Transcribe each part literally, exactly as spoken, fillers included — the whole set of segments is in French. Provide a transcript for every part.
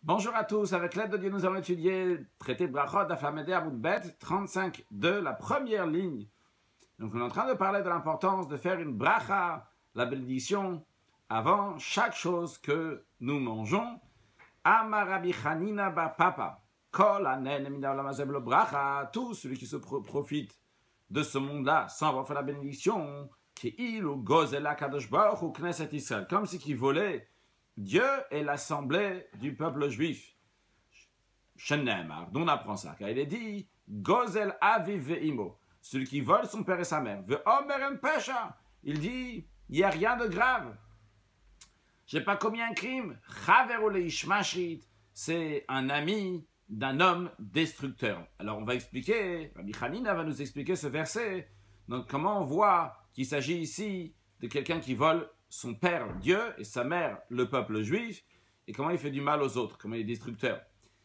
Bonjour à tous, avec l'aide de Dieu, nous allons étudier traité Brachot d'Aflamedé Amoudbet trente-cinq de la première ligne. Donc, on est en train de parler de l'importance de faire une bracha, la bénédiction, avant chaque chose que nous mangeons. Amar Rabbi Chanina bar Papa, Kol Hanen Min Haolam Hazeh Belo Bracha, tout celui qui se pro profite de ce monde-là sans avoir fait la bénédiction, Keilu Gozel HaKadosh Baruch Hu Knesset Israël, comme si qui volait Dieu est l'assemblée du peuple juif. Shenemar, d'où on apprend ça, car il est dit Gozel Aviv Ve'imo, celui qui vole son père et sa mère. Ve'omer Pesha, il dit il n'y a rien de grave. Je n'ai pas commis un crime. Chaveru leish mashrit, c'est un ami d'un homme destructeur. Alors on va expliquer, Rabbi Chanina va nous expliquer ce verset. Donc comment on voit qu'il s'agit ici de quelqu'un qui vole son père Dieu et sa mère le peuple juif, et comment il fait du mal aux autres, comment il est destructeur.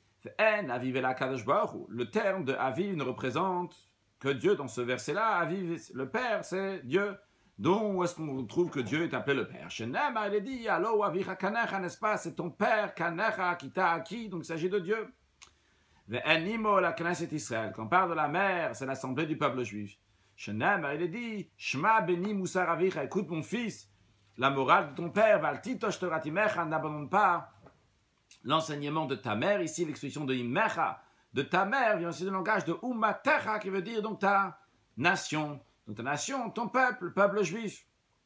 Le terme de Aviv ne représente que Dieu dans ce verset-là. Aviv, le père, c'est Dieu. Donc, où est-ce qu'on trouve que Dieu est appelé le père? Shenemar, il est dit, Allo avicha kanecha, n'est-ce pas? C'est ton père, kanecha, qui t'a acquis, donc il s'agit de Dieu. Ve'enimo la Knesset Israël, quand on parle de la mère, c'est l'assemblée du peuple juif. Shenemar, il est dit, Shma beni musar avicha, écoute mon fils, la morale de ton père, Valtitosh Toratimecha, n'abandonne pas l'enseignement de ta mère. Ici, l'expression de Imecha, de ta mère, vient aussi du langage de Umatecha, qui veut dire donc ta nation. Donc ta nation, ton peuple, le peuple juif.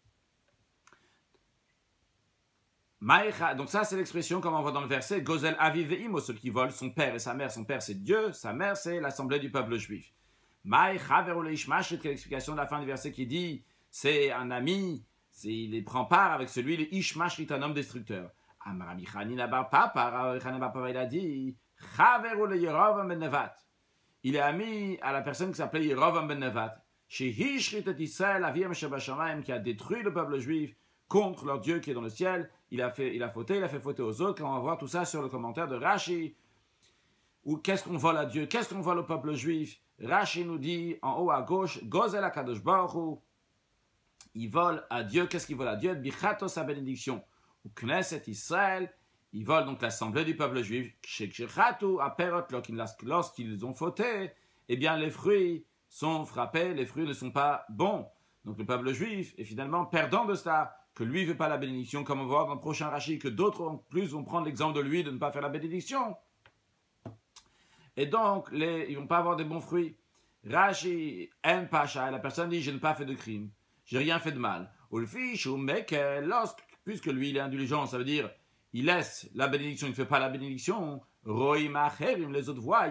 Maïcha, donc ça, c'est l'expression, comme on voit dans le verset, Gozel Aviv Ve'imo, celui qui vole son père et sa mère. Son père, c'est Dieu, sa mère, c'est l'assemblée du peuple juif. Maïcha Ve'ru Leish Mashrit, qui est l'explication de la fin du verset qui dit, c'est un ami. Il prend part avec celui, le Ish Mashrit, un homme destructeur. Amar Rabbi Chanina bar Papa, Rabbi Chanina bar Papa, il a dit, Chaveru le Yerovam ben Nevat. Il est ami à la personne qui s'appelait Yerovam ben Nevat. Chez Hishrit et Israël, Avim Shabashamayim, qui a détruit le peuple juif contre leur Dieu qui est dans le ciel. Il a fait, il a fauté, il a fait fauter aux autres. Quand on va voir tout ça sur le commentaire de Rashi, ou qu'est-ce qu'on vole à Dieu, qu'est-ce qu'on vole au peuple juif? Rashi nous dit en haut à gauche, Gozel HaKadosh Baruch Hu. Il vole à Dieu. Qu'est-ce qu'il vole à Dieu? Bichato, sa bénédiction. Ou Knesset Israël, il vole donc l'assemblée du peuple juif. Shekshechatu, aperot, lorsqu'ils ont fauté, eh bien les fruits sont frappés, les fruits ne sont pas bons. Donc le peuple juif est finalement perdant de cela, que lui ne veut pas la bénédiction, comme on va voir dans le prochain Rashi, que d'autres en plus vont prendre l'exemple de lui de ne pas faire la bénédiction. Et donc, les, ils ne vont pas avoir des bons fruits. Rashi, en Pacha, la personne dit, je n'ai pas fait de crime. J'ai rien fait de mal. Puisque lui, il est indulgent, ça veut dire, il laisse la bénédiction, il ne fait pas la bénédiction. Les autres voient,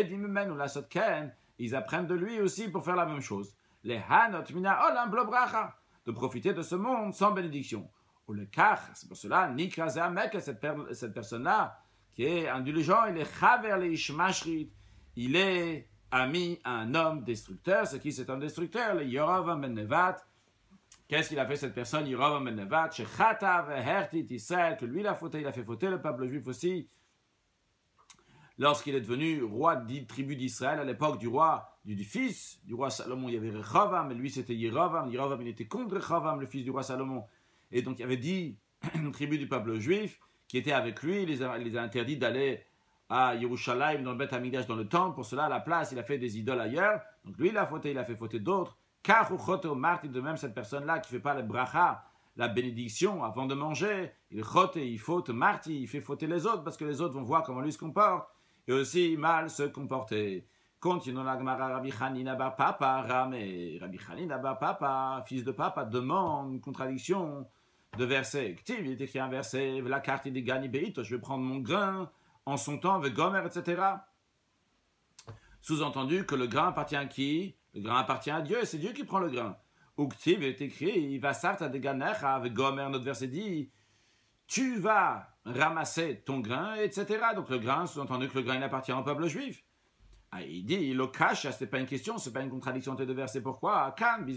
ils apprennent de lui aussi pour faire la même chose. Les hanot mina olam blo bracha, de profiter de ce monde sans bénédiction. Ou le kach, c'est pour cela, nikraze amek, cette, per cette personne-là, qui est indulgent, il est chaver le ish mashrit, il est ami à un homme destructeur. C'est qui c'est un destructeur? Le Yerovam ben Nevat. Qu'est-ce qu'il a fait cette personne? Yerovam ben Nevat, Shechatav hertit Israël, que lui il a fauté, il a fait fauter le peuple juif aussi. Lorsqu'il est devenu roi de tribu d'Israël, à l'époque du roi, du, du fils du roi Salomon, il y avait Rehovam, mais lui c'était Yerovam. Yerovam, il était contre Rehovam, le fils du roi Salomon. Et donc il y avait dix tribus du peuple juif qui étaient avec lui. Il les a, il les a interdits d'aller à Yerushalayim, dans le Beth Amikdash, dans le temple. Pour cela, à la place, il a fait des idoles ailleurs. Donc lui, il a fauté, il a fait fauter d'autres. Car de même cette personne-là qui ne fait pas le bracha, la bénédiction avant de manger, il chote, il faute, marty, il fait fauter les autres parce que les autres vont voir comment lui se comporte et aussi mal se comporter. Continuons la Gemara. Rabbi Chanina bar Papa, Ramé, Rabbi Chanina bar Papa, fils de Papa, demande une contradiction de verset. Il est écrit un verset, la carte des Gani Beito, je vais prendre mon grain en son temps avec Gomer, et cetera. Sous-entendu que le grain appartient à qui? Le grain appartient à Dieu, c'est Dieu qui prend le grain. Uktiv est écrit, il va sarta de ganecha, avec Gomer, notre verset dit, tu vas ramasser ton grain, et cetera. Donc le grain, sous-entendu que le grain il appartient au peuple juif. Ah, il dit, il le cache, ce n'est pas une question, ce n'est pas une contradiction entre deux versets. Pourquoi?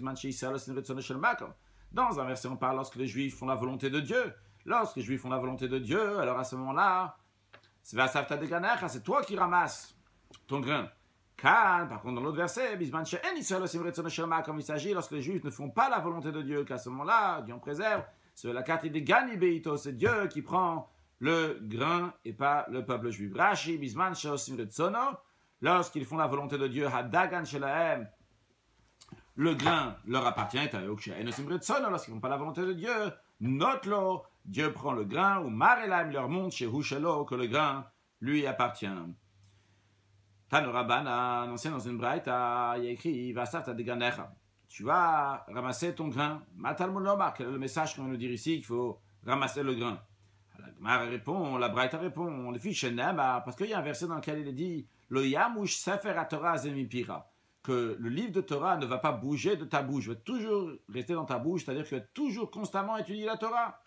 Dans un verset, on parle lorsque les juifs font la volonté de Dieu. Lorsque les juifs font la volonté de Dieu, alors à ce moment-là, c'est toi qui ramasses ton grain. Car, par contre, dans l'autre verset, comme il s'agit lorsque les juifs ne font pas la volonté de Dieu, qu'à ce moment-là, Dieu en préserve, c'est la carte des Gani Beito, c'est Dieu qui prend le grain et pas le peuple juif. Rashi, Bisman, Sheosim Retzono, lorsqu'ils font la volonté de Dieu, Hadagan Shelahem, le grain leur appartient, lorsqu'ils ne font pas la volonté de Dieu, Notlo, Dieu prend le grain, ou Marelaim leur montre chez Hushelo que le grain lui appartient. Tanorabana, ancien dans une braïta, il y a écrit Vasarta de Ganecha. Tu vas ramasser ton grain. Matalmud Lomar, quel est le message qu'on va nous dire ici qu'il faut ramasser le grain? La Gemara répond, la braïta répond, le fiche Nema, parce qu'il y a un verset dans lequel il est dit Lo Yamush Sefer HaTorah Zemipira, que le livre de Torah ne va pas bouger de ta bouche, va toujours rester dans ta bouche, c'est-à-dire que tu vas toujours constamment étudier la Torah.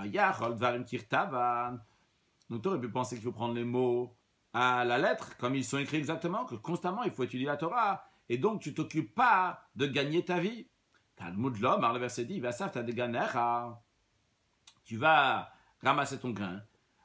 Donc tu aurais pu penser qu'il faut prendre les mots à la lettre, comme ils sont écrits exactement, que constamment il faut étudier la Torah, et donc tu t'occupes pas de gagner ta vie. Talmud l'homme, le verset dit, tu vas ramasser ton grain.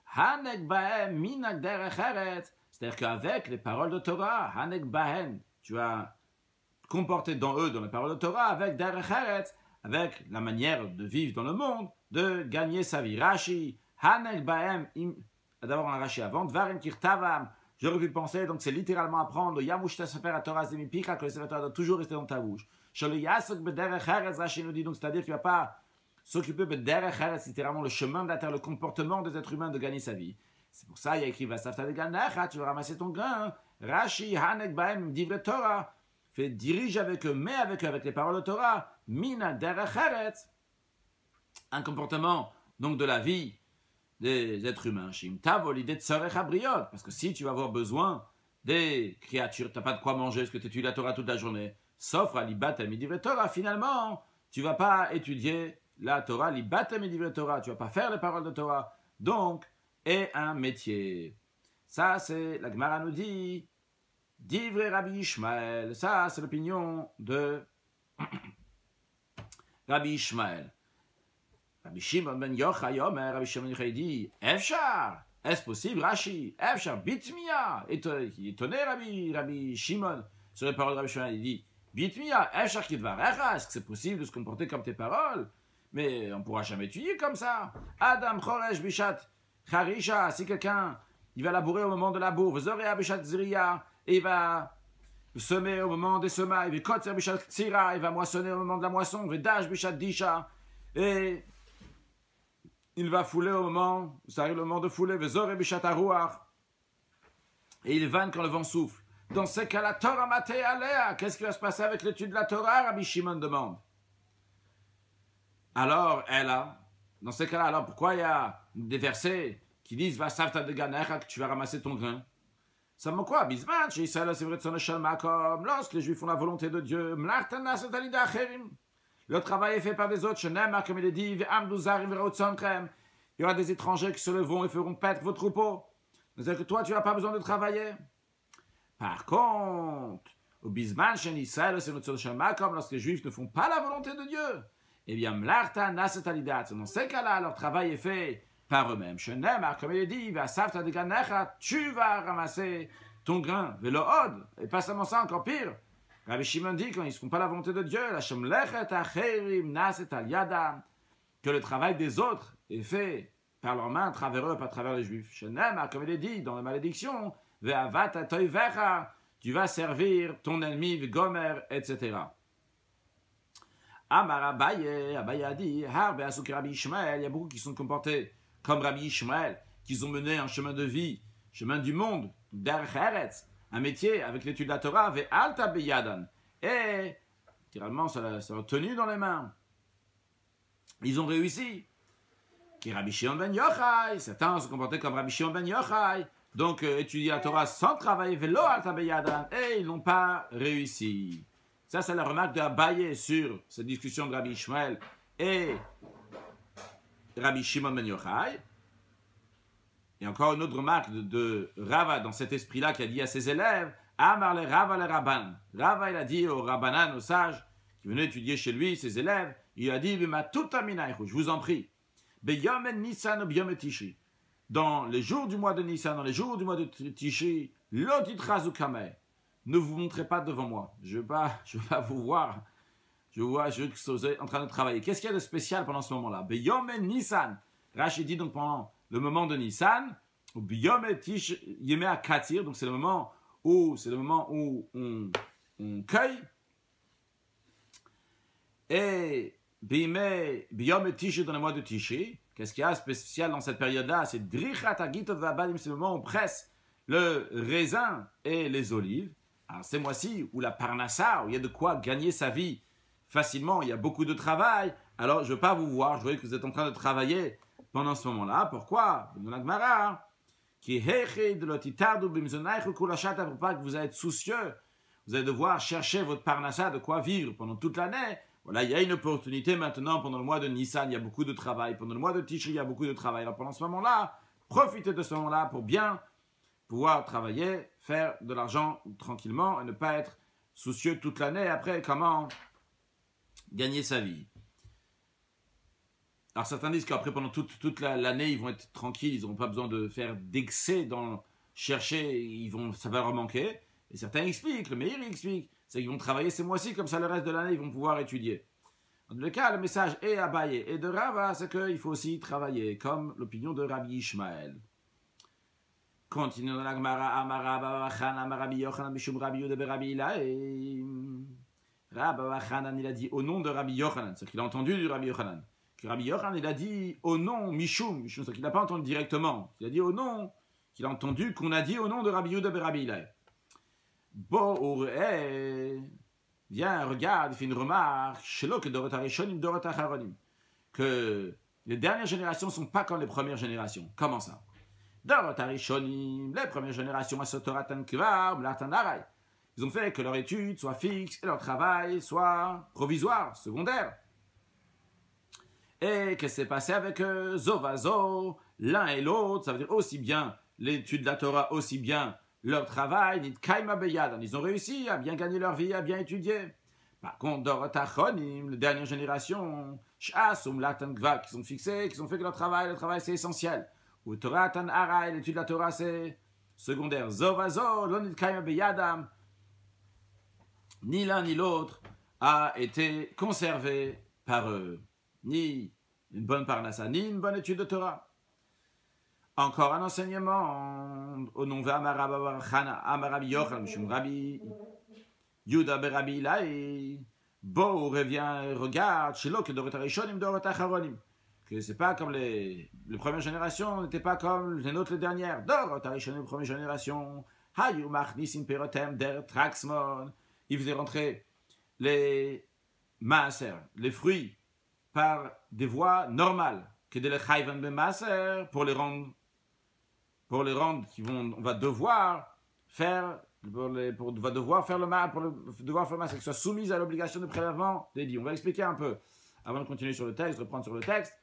C'est-à-dire qu'avec les paroles de Torah, tu vas comporter dans eux, dans les paroles de Torah, avec avec la manière de vivre dans le monde, de gagner sa vie. Rashi, d'abord on a Rashi avant, Dvarim Kirtavam, j'aurais pu penser, donc c'est littéralement apprendre, Yamushta Sefer Torah Zemipika, que le Sefer Torah doit toujours rester dans ta bouche. Shali Yasok Bederech Eretz, Rashi nous dit, donc c'est-à-dire qu'il ne va pas s'occuper de Bederech Eretz, littéralement le chemin de la terre, le comportement des êtres humains de gagner sa vie. C'est pour ça, il y a écrit Vasafta de Ganecha, tu vas ramasser ton grain. Rashi, Hanek Baem, Divre Torah, fait dirige avec eux, mais avec eux, avec les paroles de Torah, Mina Derech Eretz, un comportement donc de la vie des êtres humains. Shim Tavo, l'idée de Tzorech Abriot, parce que si tu vas avoir besoin des créatures, tu n'as pas de quoi manger, parce que tu étudies la Torah toute la journée, sauf à Libat Midivre Torah, finalement, tu ne vas pas étudier la Torah, Libat Midivre Torah, tu ne vas pas faire les paroles de Torah. Donc, et un métier. Ça, c'est, la Gemara nous dit, Divre Rabbi Ishmael. Ça, c'est l'opinion de Rabbi Ishmael. Rabbi Shimon ben Yochai, Rabbi Shimon ben Yochai dit, Efshar, est-ce possible, Rashi, Efshar, Bitmiya. Étonné, Rabbi, Rabbi Shimon, sur les paroles de Rabbi Shimon, il dit, Bitmiya, Efshar Kidvarecha, est-ce que c'est possible de se comporter comme tes paroles? Mais on ne pourra jamais étudier comme ça. Adam Choresh Bishat Charisha, si quelqu'un il va labourer au moment de la bourre, et il va semer au moment des semailles, il va moissonner au moment de la moisson, et il va fouler au moment, ça arrive le moment de fouler, et il vanne quand le vent souffle. Dans ce cas, la Torah maté aléa, qu'est-ce qui va se passer avec l'étude de la Torah? Rabbi Shimon demande. Alors, elle a, dans ce cas-là, alors pourquoi il y a des versets qui disent va savta de ganecha, que tu vas ramasser ton grain? Ça me quoi? Bisman, chez Israël, c'est vrai de son échelle makom, lorsque les Juifs font la volonté de Dieu, mlartana sotalida acherim. Le travail est fait par des autres, shenem, comme il est dit, ve'amdu zarim ve'rotzonkrem. Il y aura des étrangers qui se leveront et feront paître vos troupeaux. C'est-à-dire que toi, tu n'as pas besoin de travailler. Par contre, au Bisman, chez Israël, c'est notre échelle makom, lorsque les Juifs ne font pas la volonté de Dieu, eh bien, mlarta nasetalidat, dans ces cas-là, leur travail est fait par eux-mêmes. Shenemar, comme il est dit, va savta de ganecha, tu vas ramasser ton grain, velo od, et pas seulement ça, encore pire. Rabbi Shimon dit, quand ils ne font pas la volonté de Dieu, la shemlechet acherim nasetal yadam, que le travail des autres est fait par leurs mains, à travers eux, pas à travers les Juifs. Shenemar, comme il est dit dans la malédiction, ve'avat atoivecha, tu vas servir ton ennemi, gomer, et cetera. Amar Abaye, Abaye a dit, Harbe Asuk Rabbi Ishmael, il y a beaucoup qui sont comportés comme Rabbi Ishmael, qui ont mené un chemin de vie, chemin du monde, Derech Eretz, un métier avec l'étude de la Torah, Ve Alta Beyadan, et, littéralement, ça, ça a tenu dans les mains. Ils ont réussi. Qui Rabbi Shimon ben Yochai, certains se comportaient comme Rabbi Shimon ben Yochai, donc euh, étudier la Torah sans travailler, Velo Alta Beyadan, et ils n'ont pas réussi. Ça, c'est la remarque de Abaye sur cette discussion de Rabbi Ishmael et Rabbi Shimon ben Yochai. Et encore une autre remarque de, de Rava dans cet esprit-là qui a dit à ses élèves, Amar le Rava le Rabban. Rava, il a dit au Rabbanan, au sage, qui venait étudier chez lui, ses élèves, il a dit, je vous en prie, dans les jours du mois de Nissan, dans les jours du mois de Tishi, ne vous montrez pas devant moi. Je ne veux pas, je veux pas vous voir. Je vous vois, je veux que vous êtes en train de travailler. Qu'est-ce qu'il y a de spécial pendant ce moment-là? Beyomen Nissan. Rashi dit donc pendant le moment de Nissan, ou Biyom Tish Yemea Katir, donc c'est le moment où c'est le moment où on, on cueille. Et Biyom Tish dans le mois de Tishri, qu'est-ce qu'il y a de spécial dans cette période-là? C'est Drichat Agitov Vabadim, c'est le moment où on presse le raisin et les olives. Alors ces mois-ci où la Parnassa, où il y a de quoi gagner sa vie facilement, il y a beaucoup de travail. Alors je ne veux pas vous voir, je vois que vous êtes en train de travailler pendant ce moment-là. Pourquoi? Pour pas que vous allez être soucieux, vous allez devoir chercher votre Parnassa, de quoi vivre pendant toute l'année. Voilà, il y a une opportunité maintenant pendant le mois de Nissan, il y a beaucoup de travail. Pendant le mois de Tishri, il y a beaucoup de travail. Alors pendant ce moment-là, profitez de ce moment-là pour bien pouvoir travailler, faire de l'argent tranquillement et ne pas être soucieux toute l'année après comment gagner sa vie. Alors certains disent qu'après pendant toute, toute la, l'année ils vont être tranquilles, ils n'auront pas besoin de faire d'excès dans chercher, ils vont, ça va leur manquer. Et certains expliquent, le meilleur explique, c'est qu'ils vont travailler ces mois-ci, comme ça le reste de l'année ils vont pouvoir étudier. En tout cas, le message est Abaye et de Rava, c'est qu'il faut aussi travailler, comme l'opinion de Rabbi Ishmael. Continuons dans la Gemara, Amara Bavachan, Amarabi Yochanan, Mishum Rabbi Yude Berabi Ilae. Rabbi Yochanan, il a dit au nom de Rabbi Yochanan, c'est qu'il a entendu du Rabbi Yochanan. Que Rabbi Yochanan, il a dit au nom Mishum, Mishum, c'est qu'il n'a pas entendu directement. Il a dit au nom, qu'il a entendu qu'on a dit au nom de Rabbi Yude Berabi Ilae. Bo viens, regarde, il fait une remarque, Shelo que Dorot Harishonim, Dorot Acharonim, que les dernières générations ne sont pas comme les premières générations. Comment ça? Dorot Harishonim, les premières générations, Asotoratan Kvar, Mlatan Aray. Ils ont fait que leur étude soit fixe et leur travail soit provisoire, secondaire. Et qu'est-ce qui s'est passé avec eux? Zovazo, l'un et l'autre, ça veut dire aussi bien l'étude de la Torah, aussi bien leur travail, Nit Kaima Beyadan. Ils ont réussi à bien gagner leur vie, à bien étudier. Par contre, Dorot Achonim, les dernières générations, Sh'asum Latan Kvar, qui sont fixés, qui ont fait que leur travail, le travail c'est essentiel. Ou Torah Tan Aray, l'étude de la Torah c'est secondaire. Zovazo, l'on Nit Kaima Beyadam. Ni l'un ni l'autre a été conservé par eux. Ni une bonne parnassa, ni une bonne étude de Torah. Encore un enseignement au nom de Amarabi Yochanan, Mishum Rabbi Yuda Berabi Ilae. Bo revient, regarde, Shelo que Dorot Harishonim, Dorot Acharonim. Que c'est pas comme les, les premières générations, n'étaient pas comme les nôtres les dernières. Dorot Harishonim, première génération. Hayu Machnisim Perotem Der Traxmon. Ils faisaient rentrer les maaser, les fruits, par des voies normales, que de les chayvan be maaser, pour les rendre, pour les rendre, qui vont, on va devoir faire, pour les, pour, va devoir faire le mal, pour le, devoir faire le maaser, que ce soit soumise à l'obligation de prélèvement dédié. On va expliquer un peu, avant de continuer sur le texte, de reprendre sur le texte.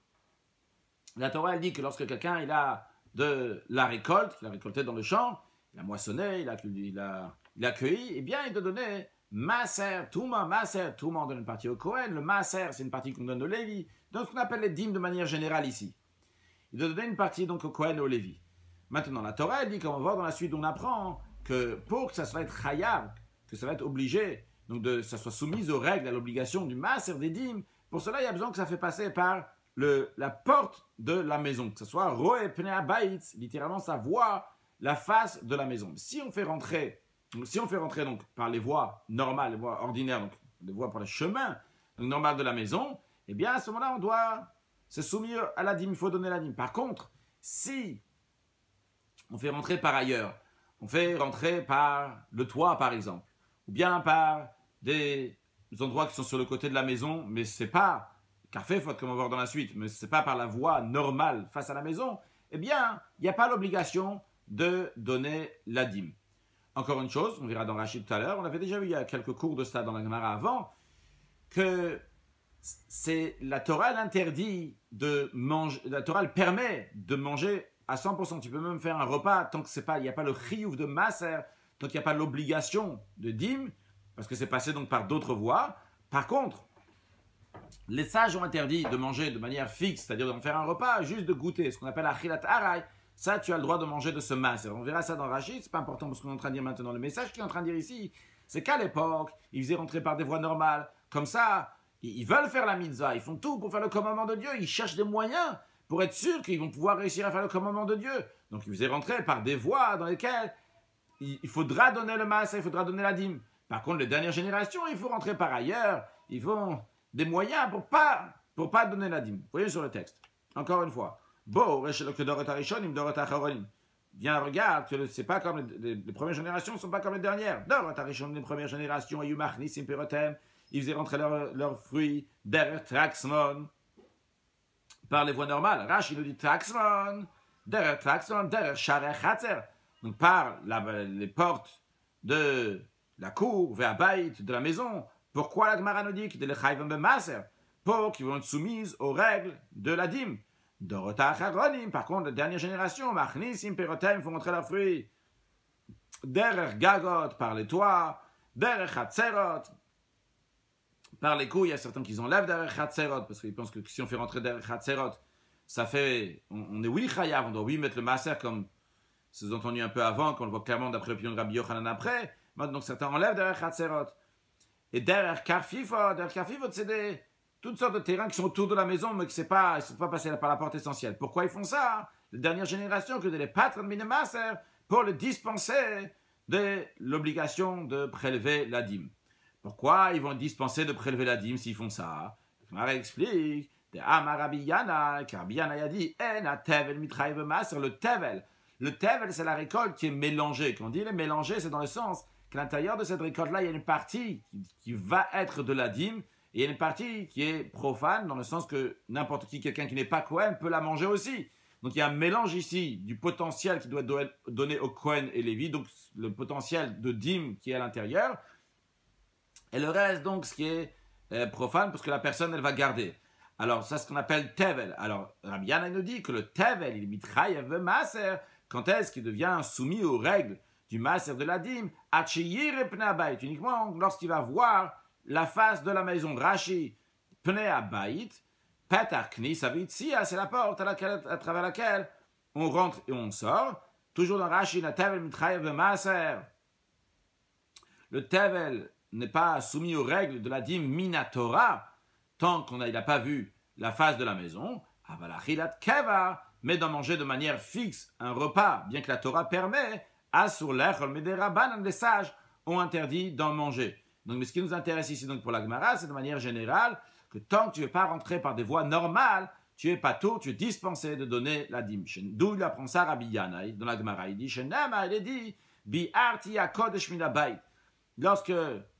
La Torah, elle dit que lorsque quelqu'un, il a de la récolte, qu'il a récolté dans le champ, il a moissonné, il a, il a, il a cueilli, eh bien, il doit donner Maaser, Touma, Maaser, Touma, on donne une partie au Kohen, le Maaser, c'est une partie qu'on donne au Lévi, donc ce qu'on appelle les dîmes de manière générale ici. Il doit donner une partie donc au Kohen et au Lévi. Maintenant, la Torah, elle dit, comme on va voir dans la suite, on apprend que pour que ça soit être chayav, que ça va être obligé, donc de, ça soit soumis aux règles, à l'obligation du Maaser des dîmes, pour cela, il y a besoin que ça fait passer par le, la porte de la maison, que ce soit Roe Pnei Baitz, littéralement, ça voit la face de la maison. Si on fait rentrer Donc, si on fait rentrer donc, par les voies normales, les voies ordinaires, donc les voies par le chemin donc, normal de la maison, eh bien à ce moment-là, on doit se soumettre à la dîme, il faut donner la dîme. Par contre, si on fait rentrer par ailleurs, on fait rentrer par le toit par exemple, ou bien par des endroits qui sont sur le côté de la maison, mais c'est pas, car fait faute comme on va voir dans la suite, mais c'est pas par la voie normale face à la maison, eh bien, il n'y a pas l'obligation de donner la dîme. Encore une chose, on verra dans Rachid tout à l'heure, on avait déjà vu il y a quelques cours de cela dans la Gemara avant, que c'est la Torah l'interdit de manger, la Torah elle permet de manger à cent pour cent. Tu peux même faire un repas tant que c'est pas, il n'y a pas le chiyuv de maaser, tant qu'il n'y a pas l'obligation de dîme, parce que c'est passé donc par d'autres voies. Par contre, les sages ont interdit de manger de manière fixe, c'est-à-dire d'en faire un repas, juste de goûter, ce qu'on appelle achilat aray. Ça, tu as le droit de manger de ce maaser. On verra ça dans Rachid, c'est pas important parce qu'on est en train de dire maintenant. Le message qu'il est en train de dire ici, c'est qu'à l'époque, ils faisaient rentrer par des voies normales. Comme ça, ils veulent faire la mitzvah, ils font tout pour faire le commandement de Dieu, ils cherchent des moyens pour être sûr qu'ils vont pouvoir réussir à faire le commandement de Dieu. Donc ils faisaient rentrer par des voies dans lesquelles il faudra donner le maaser, il faudra donner la dîme. Par contre, les dernières générations, il faut rentrer par ailleurs, ils font des moyens pour pas, pour pas donner la dîme. Vous voyez sur le texte. Encore une fois. Bo, bien regarde que c'est pas comme les, les, les premières générations ne sont pas comme les dernières. Les premières générations, ils faisaient rentrer leurs leur fruits derrière Traxmon par les voies normales. Rashi nous dit Traxmon, derrière Traxmon, derrière Sharech Hatzer. Donc par la, les portes de la cour, vers Baït, de la maison. Pourquoi la Gemara nous dit que les Chayvim B'Maser, pour qu'ils vont être soumises aux règles de la dîme. Par contre, la dernière génération, Machnisim Perotem, font rentrer leurs fruits. Derrière Gagot, par les toits. Derrière Chatzerot, par les coups. Il y a certains qui enlèvent derrière Chatzerot, parce qu'ils pensent que si on fait rentrer derrière Chatzerot, ça fait. On, on est oui Chayav, on doit oui mettre le Maser comme c'est entendu un peu avant, qu'on le voit clairement d'après l'opinion de Rabbi Yochanan après. Donc certains enlèvent derrière Chatzerot. Et derrière Karfifot, derrière Karfifot, c'est des. Toutes sortes de terrains qui sont autour de la maison, mais qui ne sont pas passés par la porte essentielle. Pourquoi ils font ça? La dernière génération, que de les patrons de Minemaser, pour les dispenser de l'obligation de prélever la dîme. Pourquoi ils vont dispenser de prélever la dîme s'ils font ça? Mara explique, de Amar Rabbi Yana, car Rabbi Yana a dit, En tevel mitraï v'maser, le tevel. Le tevel, c'est la récolte qui est mélangée. Quand on dit les mélanger, c'est dans le sens qu'à l'intérieur de cette récolte-là, il y a une partie qui, qui va être de la dîme, et il y a une partie qui est profane, dans le sens que n'importe qui, quelqu'un qui n'est pas Kohen, peut la manger aussi. Donc il y a un mélange ici du potentiel qui doit être donné au Kohen et Lévi, donc le potentiel de dîme qui est à l'intérieur, et le reste, donc, ce qui est euh, profane, parce que la personne, elle va garder. Alors, ça, c'est ce qu'on appelle Tevel. Alors, Rabbi Yana nous dit que le Tevel, il est mitraïev Maser, quand est-ce qu'il devient soumis aux règles du Maser de la dîme, Achiyir Pnei uniquement lorsqu'il va voir la face de la maison. Rashi, Pnei Abayit, Petar Kni, ça veut dire c'est la porte à, laquelle, à travers laquelle on rentre et on sort. Toujours dans Rashi, la Tevel mitraïev Maser. Le Tevel n'est pas soumis aux règles de la dîme Minatora, tant qu'on n'a pas vu la face de la maison, Avalachilat Keva, mais d'en manger de manière fixe un repas, bien que la Torah permet, Asur Lechol Mederabanan, les sages ont interdit d'en manger. Donc, mais ce qui nous intéresse ici donc pour la Gemara, c'est de manière générale que tant que tu ne veux pas rentrer par des voies normales, tu es pas tout, tu es dispensé de donner la dîme. D'où il apprend ça Rabbi Yana, dans la Gemara, il dit, Shenama, il est dit, Bi Arti Akodesh Minabayit. Lorsque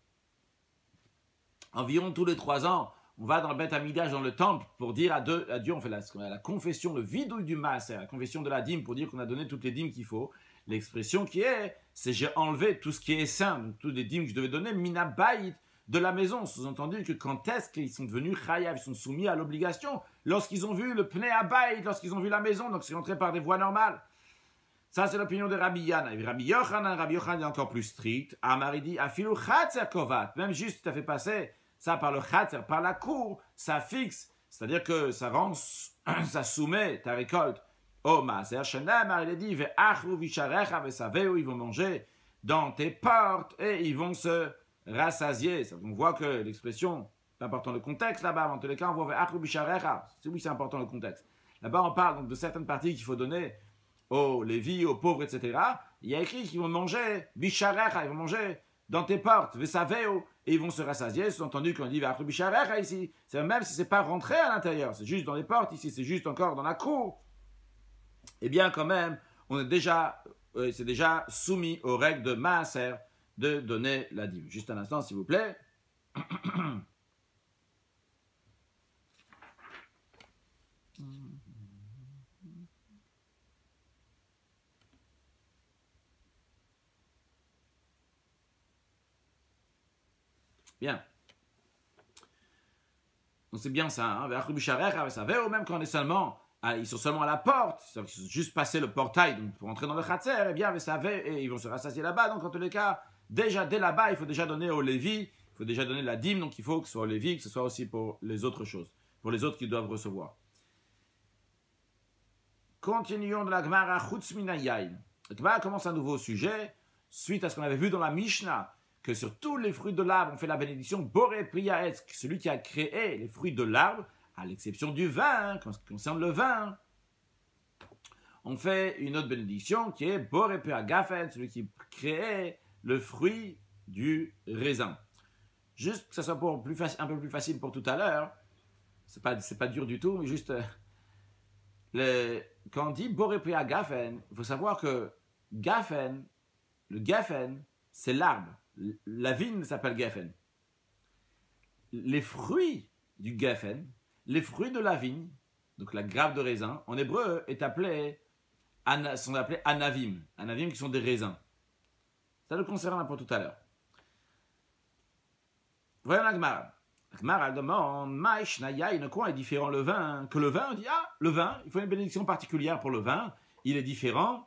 environ tous les trois ans, on va dans le Beth Amidash, dans le temple, pour dire à, deux, à Dieu, on fait la, la confession, le vidouille du maaser, la confession de la dîme, pour dire qu'on a donné toutes les dîmes qu'il faut. L'expression qui est, c'est j'ai enlevé tout ce qui est saint, donc toutes les dîmes que je devais donner, minabayit, de la maison. Sous-entendu que quand est-ce qu'ils sont devenus chayav, ils sont soumis à l'obligation, lorsqu'ils ont vu le pnei abayit, lorsqu'ils ont vu la maison, donc c'est rentré par des voies normales. Ça, c'est l'opinion de Rabbi Yana. Et Rabbi Yochanan, Rabbi Yochanan est encore plus strict. Amar, il dit, afilu chatzer kovat. Même juste, tu as fait passer ça par le chatzer, par la cour, ça fixe. C'est-à-dire que ça rend, ça soumet ta récolte au maaser. Shenamar, il est dit, ve'achru visharecha ve'saveu, ils vont manger dans tes portes et ils vont se rassasier. On voit que l'expression, c'est important le contexte là-bas. En tous les cas, on voit ve'achru visharecha. Oui, c'est important le contexte. Là-bas, on parle donc de certaines parties qu'il faut donner aux Lévi, aux pauvres, et cetera. Il y a écrit qu'ils vont manger, bisharecha, ils vont manger dans tes portes, vesaveo, et ils vont se rassasier. Sous-entendu qu'on dit v'achru bisharecha ici, c'est même si c'est pas rentré à l'intérieur, c'est juste dans les portes ici, c'est juste encore dans la cour. Eh bien, quand même, on est déjà, euh, c'est déjà soumis aux règles de maaser de donner la dîme. Juste un instant, s'il vous plaît. Bien. Donc c'est bien ça. Hein? Même quand on est seulement, à, ils sont seulement à la porte, ils sont juste passé le portail donc pour entrer dans le chatzer, eh bien, et ils vont se rassasier là-bas. Donc en tous les cas, déjà dès là-bas, il faut déjà donner au Lévi, il faut déjà donner la dîme, donc il faut que ce soit au Lévi, que ce soit aussi pour les autres choses, pour les autres qui doivent recevoir. Continuons de la Gemara Chutz Min Hayayin. La Gemara commence un nouveau sujet, suite à ce qu'on avait vu dans la Mishnah, que sur tous les fruits de l'arbre, on fait la bénédiction Boré Priyaetz, celui qui a créé les fruits de l'arbre, à l'exception du vin, quand ce qui concerne le vin, on fait une autre bénédiction qui est Boré Pe Agafen, celui qui crée le fruit du raisin. Juste que ça soit pour plus un peu plus facile pour tout à l'heure, c'est pas, c'est pas dur du tout, mais juste, euh, le, quand on dit Boré Pe Agafen, il faut savoir que Gafen, le Gafen, c'est l'arbre. La vigne s'appelle Gafen. Les fruits du Gafen, les fruits de la vigne, donc la grappe de raisin, en hébreu, est appelé, sont appelés anavim. Anavim qui sont des raisins. Ça le concerne pour tout à l'heure. Voyons la Gemara. La Gemara, elle demande, Maïshnaya, il quoi est différent le vin que le vin? On dit, ah, le vin, il faut une bénédiction particulière pour le vin, il est différent.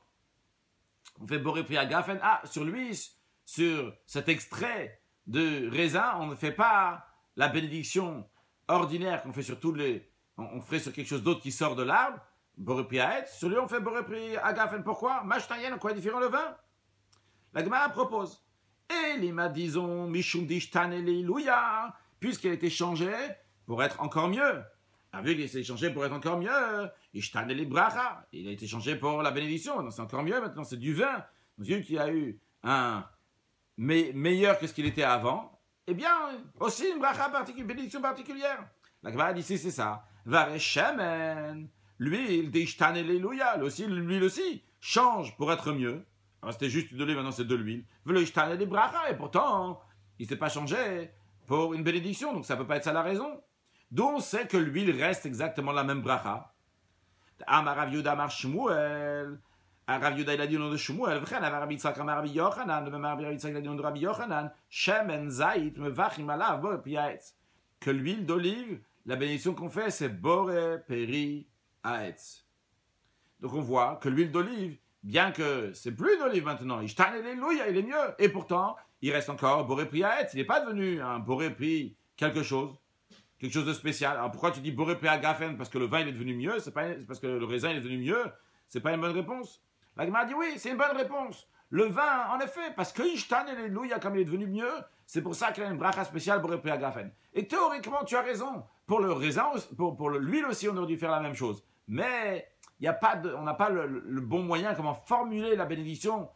On fait Boré Pe Agafen, ah, sur lui, sur cet extrait de raisin, on ne fait pas la bénédiction ordinaire qu'on fait sur tous les... On ferait sur quelque chose d'autre qui sort de l'arbre, Boré Pe Aet, sur lui on fait Boré Pe Agafen. Pourquoi? Mashtayen, quoi est différent le vin? La Gemara propose, et l'ima disons, Mishum Dishtan Elilouya, puisqu'il a été changé pour être encore mieux. Ah, vu qu'il s'est changé pour être encore mieux, Ishtan Elibracha, il a été changé pour la bénédiction, donc c'est encore mieux, maintenant c'est du vin. Donc vu qu'il a eu un me meilleur que ce qu'il était avant, eh bien, aussi une bracha particulière, une bénédiction particulière. La Gemara dit ici, c'est ça. Vareshemen, l'huile d'Ishtan Elilouya, aussi, l'huile aussi, change pour être mieux. Alors c'était juste de l'huile, maintenant c'est de l'huile. Velo Ishtan Elibracha, et pourtant, il ne s'est pas changé pour une bénédiction, donc ça ne peut pas être ça la raison. D'où on sait que l'huile reste exactement la même bracha. Amar Rav Yehuda Amar Shmuel. Rav Yehuda il a dit au nom de Shmuel. V'chen Amar Rabbi Yitzchak Amar Rabbi Yochanan. Même Rabbi Yitzchak il a dit au nom de Rabbi Yochanan. Shemen Zayit mevachim alav Boré Pe Aetz. Que l'huile d'olive, la bénédiction qu'on fait, c'est Boré Pe Aetz. Donc on voit que l'huile d'olive, bien que c'est plus d'olive maintenant, Ishtan Elilouya, il est mieux. Et pourtant, il reste encore Boré Pe Aetz. Il n'est pas devenu un Boré Pe quelque chose. Quelque chose de spécial. Alors pourquoi tu dis Boré Pe Agafen? Parce que le vin il est devenu mieux, c'est pas parce que le raisin il est devenu mieux, c'est pas une bonne réponse. La Gemara dit oui, c'est une bonne réponse. Le vin, en effet, parce que Ishtan Elilouya, comme il est devenu mieux, c'est pour ça qu'il a une bracha spéciale Boré Pe Agafen. Et théoriquement, tu as raison. Pour le raisin, pour, pour l'huile aussi, on aurait dû faire la même chose. Mais y a pas de, on n'a pas le, le bon moyen comment formuler la bénédiction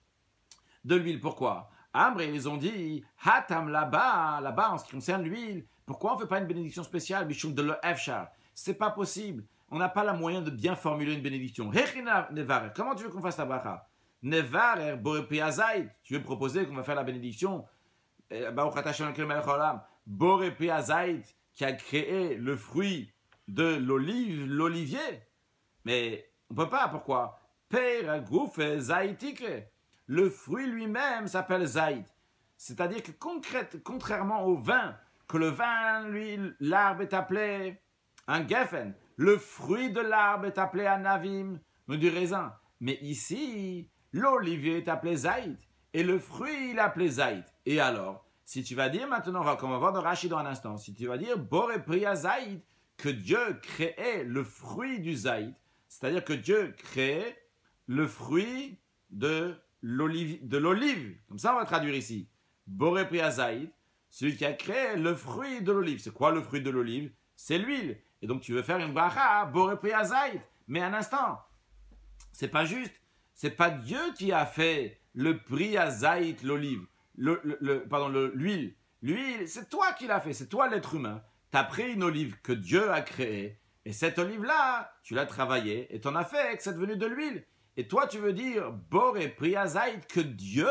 de l'huile. Pourquoi? Ambre, ils ont dit Hatam là-bas, là-bas en ce qui concerne l'huile. Pourquoi on ne fait pas une bénédiction spéciale, Bishum de l'Efshar? C'est pas possible. On n'a pas le moyen de bien formuler une bénédiction. Comment tu veux qu'on fasse la bracha? Nevarer Boré Pe Azayit. Tu veux proposer qu'on va faire la bénédiction Boré Pe Azayit qui a créé le fruit de l'olive, l'olivier. Mais on ne peut pas. Pourquoi? Per Gouf Zayitike. Le fruit lui-même s'appelle Zayit. C'est-à-dire que concrète, contrairement au vin, que le vin, lui, l'arbre est appelé un geffen. Le fruit de l'arbre est appelé un navim, du raisin. Mais ici, l'olivier est appelé zaïd. Et le fruit, il est appelé zaïd. Et alors, si tu vas dire maintenant, comme on va voir dans Rashi dans un instant, si tu vas dire Boré Pe Zaïd, que Dieu créait le fruit du zaïd, c'est-à-dire que Dieu créait le fruit de l'olive. De l'olive. Comme ça, on va traduire ici. Boré Pe Zaïd, celui qui a créé le fruit de l'olive. C'est quoi le fruit de l'olive? C'est l'huile. Et donc tu veux faire une bracha, Boré Pe Zaïd. Mais un instant, c'est pas juste. C'est pas Dieu qui a fait le prix à Zaïd, l'olive. Le, le, le, pardon, le, l'huile. L'huile, c'est toi qui l'as fait. C'est toi l'être humain. Tu as pris une olive que Dieu a créée. Et cette olive-là, tu l'as travaillée et t'en as fait que c'est devenu de l'huile. Et toi, tu veux dire Boré Pe Zaïd, que Dieu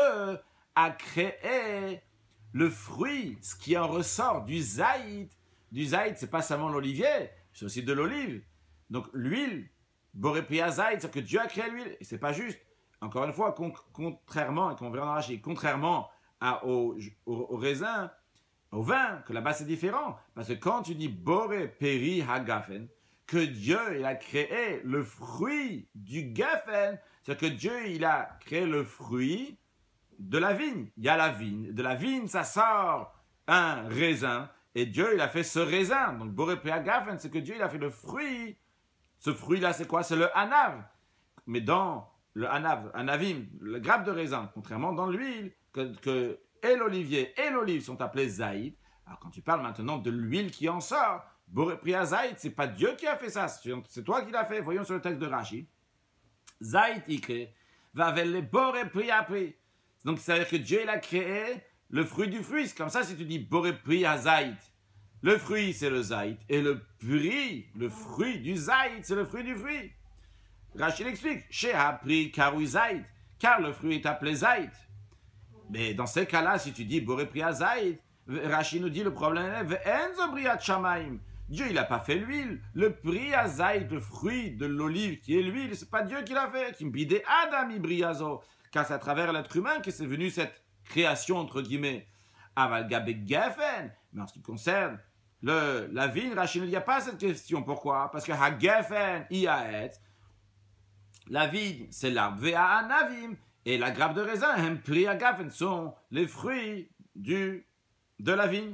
a créé le fruit, ce qui en ressort du zaïd. Du zaïd, c'est pas seulement l'olivier, c'est aussi de l'olive. Donc l'huile, Boré Pe Zaïd, c'est que Dieu a créé l'huile. Et c'est pas juste. Encore une fois, con contrairement, et qu'on verra dans Rashi, contrairement à, au, au, au raisin, au vin, que là-bas c'est différent. Parce que quand tu dis Boré Pe Agafen, que Dieu il a créé le fruit du gafen, c'est-à-dire que Dieu il a créé le fruit de la vigne. Il y a la vigne. De la vigne, ça sort un raisin. Et Dieu, il a fait ce raisin. Donc, Boré Pe Agafen, c'est que Dieu, il a fait le fruit. Ce fruit-là, c'est quoi? C'est le hanav. Mais dans le hanav, hanavim, le grappe de raisin, contrairement dans l'huile, que, que et l'olivier et l'olive sont appelés zaïd. Alors, quand tu parles maintenant de l'huile qui en sort, Boré Priya Zayt, c'est pas Dieu qui a fait ça, c'est toi qui l'as fait. Voyons sur le texte de Rashi. Zayt Ikre, va vele Boré Priya Pri. Donc, c'est-à-dire que Dieu, il a créé le fruit du fruit. C'est comme ça si tu dis Boré Priya Zayt. Le fruit, c'est le Zayt. Et le prix, le fruit du Zayt, c'est le fruit du fruit. Rachid explique, chez Apri Karui Zayt, car le fruit est appelé Zayt. Mais dans ces cas-là, si tu dis Boré Priya Zayt, Rachid nous dit le problème est Enzo Briat Shamaim. Dieu, il n'a pas fait l'huile. Le Priya Zayt, le fruit de l'olive qui est l'huile, c'est pas Dieu qui l'a fait. Qui me bidait Adam Ibriazo. Car c'est à travers l'être humain que c'est venu cette création, entre guillemets. Aval Gabek Geffen. Mais en ce qui concerne le, la vigne, Rachid il n'y a pas cette question. Pourquoi? Parce que Ha-Geffen, Iaet, la vigne, c'est l'arbre Vea Anavim. Et la grappe de raisin, Hem Priya Geffen, sont les fruits du, de la vigne.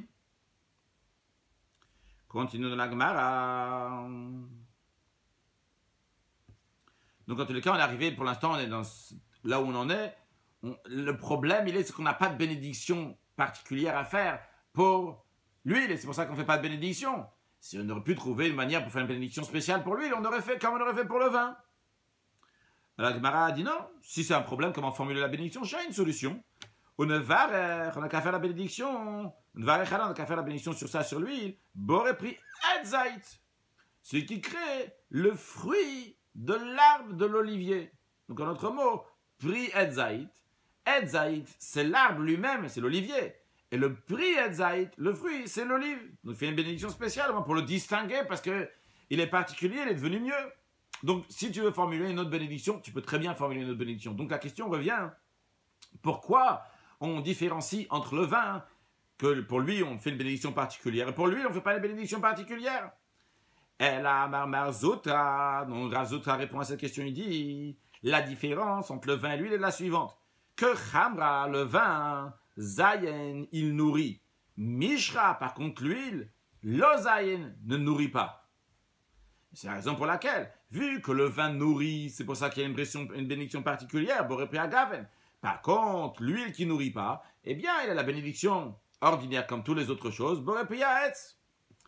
Continue dans la Gemara. Donc, en tous les cas, on est arrivé, pour l'instant, on est dans là où on en est. On, le problème, il est, c'est qu'on n'a pas de bénédiction particulière à faire pour l'huile. Et c'est pour ça qu'on ne fait pas de bénédiction. Si on aurait pu trouver une manière pour faire une bénédiction spéciale pour l'huile, on aurait fait comme on aurait fait pour le vin. La Gemara a dit non. Si c'est un problème, comment formuler la bénédiction? J'ai une solution. On ne va, on n'a qu'à faire la bénédiction. On ne va on n'a qu'à faire la bénédiction sur ça, sur l'huile. Boré Pri Edzait. Ce qui crée le fruit de l'arbre de l'olivier. Donc en d'autres mots, Pri Edzait. Edzait, c'est l'arbre lui-même, c'est l'olivier. Et le Pri Edzait, le fruit, c'est l'olive. Donc il fait une bénédiction spéciale pour le distinguer parce que il est particulier, il est devenu mieux. Donc si tu veux formuler une autre bénédiction, tu peux très bien formuler une autre bénédiction. Donc la question revient, pourquoi on différencie entre le vin, que pour lui on fait une bénédiction particulière, et pour lui on ne fait pas une bénédiction particulière? Et la Marmar Zoutra, donc Razoutra répond à cette question, il dit, la différence entre le vin et l'huile est la suivante, que Khamra, le vin, Zayen, il nourrit, Mishra, par contre l'huile, lo Zayen, ne nourrit pas. C'est la raison pour laquelle, vu que le vin nourrit, c'est pour ça qu'il y a une, une bénédiction particulière, Boré Pri Agaven. Par contre, l'huile qui ne nourrit pas, eh bien, il a la bénédiction ordinaire comme toutes les autres choses. Boré Pri Haetz.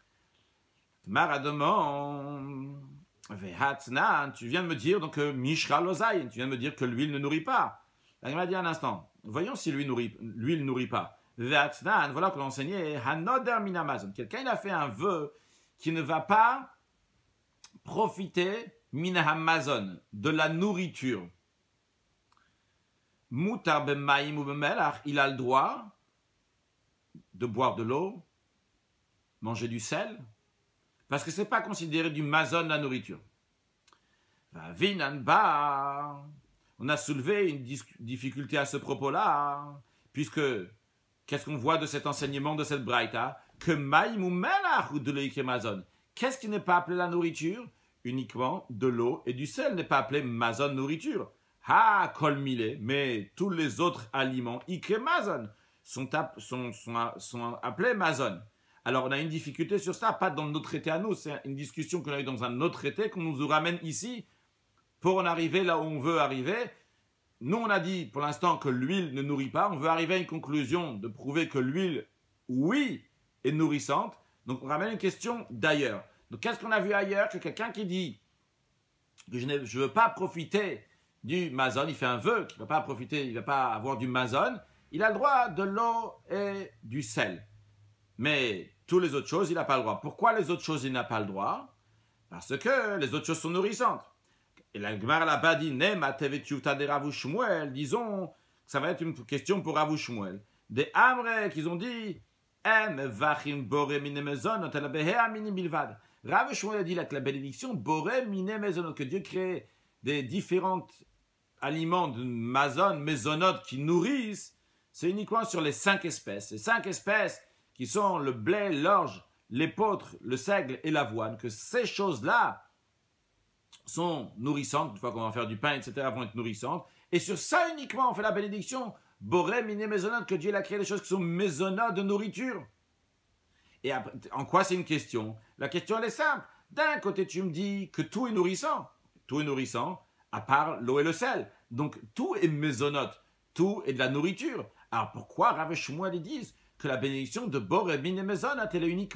Marademon. Vehatnan. Tu viens de me dire donc que Mishra Lozayin. Tu viens de me dire que l'huile ne nourrit pas. Là, il m'a dit un instant. Voyons si l'huile nourrit, l'huile nourrit pas. Vehatnan. Voilà qu'on a enseigné. Hanoder min Amazon. Quelqu'un il a fait un vœu qui ne va pas profiter min Amazon de la nourriture. Moutar ben maïm ou ben melach, il a le droit de boire de l'eau, manger du sel, parce que ce n'est pas considéré du mazon la nourriture. Vinan ba, on a soulevé une difficulté à ce propos-là, puisque qu'est-ce qu'on voit de cet enseignement, de cette braïta? Que maïm ou melach ou de l'eau mazon. Qu'est-ce qui n'est pas appelé la nourriture? Uniquement de l'eau et du sel n'est pas appelé mazon nourriture. Ah, kol milé, mais tous les autres aliments, ikre mazon, sont, sont, sont, sont appelés mazon. Alors, on a une difficulté sur ça, pas dans notre traité à nous, c'est une discussion qu'on a eue dans un autre traité, qu'on nous ramène ici, pour en arriver là où on veut arriver. Nous, on a dit, pour l'instant, que l'huile ne nourrit pas, on veut arriver à une conclusion de prouver que l'huile, oui, est nourrissante, donc on ramène une question d'ailleurs. Donc, qu'est-ce qu'on a vu ailleurs? Que quelqu'un qui dit que je ne veux pas profiter du mazon, il fait un vœu qu'il ne va pas profiter, il ne va pas avoir du mazon, il a le droit de l'eau et du sel. Mais toutes les autres choses, il n'a pas le droit. Pourquoi les autres choses, il n'a pas le droit? Parce que les autres choses sont nourrissantes. Et la Gemara là-bas dit, Nema tevetiyuta de Rav Shmuel, disons, ça va être une question pour Rav Shmuel. Des Amre qu'ils ont dit, Em vachim bore mine mezonot, el behe mini bilvad. Rav Shmuel a dit là que la bénédiction, bore mine mezonot, que Dieu crée des différents aliments de mazon, mésonotes qui nourrissent, c'est uniquement sur les cinq espèces. Les cinq espèces qui sont le blé, l'orge, l'épeautre, le seigle et l'avoine, que ces choses-là sont nourrissantes, une fois qu'on va faire du pain, et cetera, vont être nourrissantes. Et sur ça uniquement, on fait la bénédiction. Boré, miné, mésonote, que Dieu a créé des choses qui sont mésonotes de nourriture. Et après, en quoi c'est une question? La question, elle est simple. D'un côté, tu me dis que tout est nourrissant. Tout est nourrissant, à part l'eau et le sel. Donc, tout est mésonote. Tout est de la nourriture. Alors, pourquoi Rav Shmuel disent que la bénédiction de Boré, miné, mésonote, elle est uniquement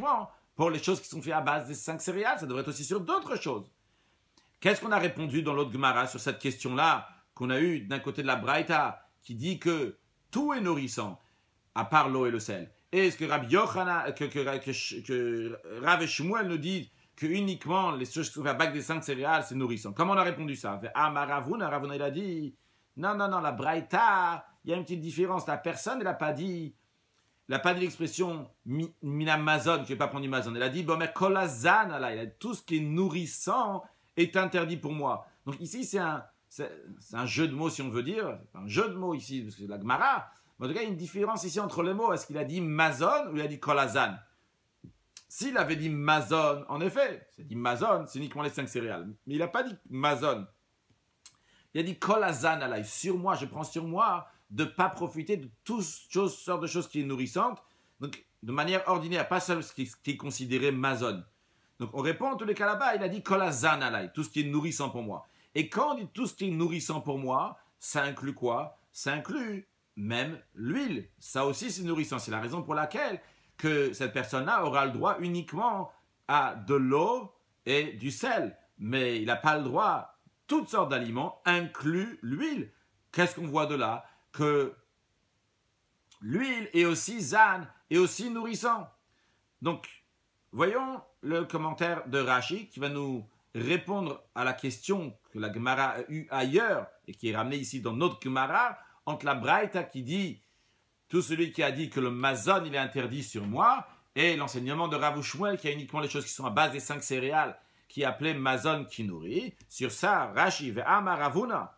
pour les choses qui sont faites à base des cinq céréales, ça devrait être aussi sur d'autres choses. Qu'est-ce qu'on a répondu dans l'autre Gemara sur cette question-là qu'on a eue d'un côté de la Braïta qui dit que tout est nourrissant à part l'eau et le sel. Et est-ce que Rabbi Yochanan, que, que, que, que Rav et Shmuel nous disent que uniquement les choses qui sont faites à base des cinq céréales, c'est nourrissant. Comment on a répondu ça? Ah, ma Ravuna, Ravuna il a dit non, non, non, la Braïta, il y a une petite différence. La personne, elle n'a pas dit, elle n'a pas dit l'expression minamazon, je ne vais pas prendre du mazon. Elle a dit, bon, mais kolazan, là, il a dit, tout ce qui est nourrissant est interdit pour moi. Donc ici, c'est un, c'est, c'est un jeu de mots, si on veut dire. C'est un jeu de mots ici, parce que c'est la Gemara. Mais en tout cas, il y a une différence ici entre les mots. Est-ce qu'il a dit mazon ou il a dit kolazan? S'il avait dit mazon, en effet, c'est dit mazon, c'est uniquement les cinq céréales. Mais il n'a pas dit mazon. Il a dit kolazan alay, sur moi, je prends sur moi de ne pas profiter de toutes sortes de choses qui sont nourrissantes, donc de manière ordinaire, pas seulement ce qui, ce qui est considéré mazon. Donc on répond en tous les cas là-bas, il a dit kolazan alay, tout ce qui est nourrissant pour moi. Et quand on dit tout ce qui est nourrissant pour moi, ça inclut quoi? Ça inclut même l'huile. Ça aussi c'est nourrissant. C'est la raison pour laquelle que cette personne-là aura le droit uniquement à de l'eau et du sel. Mais il n'a pas le droit. Toutes sortes d'aliments incluent l'huile. Qu'est-ce qu'on voit de là? Que l'huile est aussi zan, est aussi nourrissant. Donc, voyons le commentaire de Rashi qui va nous répondre à la question que la Gemara a eue ailleurs et qui est ramenée ici dans notre Gemara, entre la Braïta qui dit tout celui qui a dit que le mazon il est interdit sur moi et l'enseignement de Rav Shmuel qui a uniquement les choses qui sont à base des cinq céréales qui est appelé mazon qui nourrit. Sur ça, Rashi ve'ama Ravuna.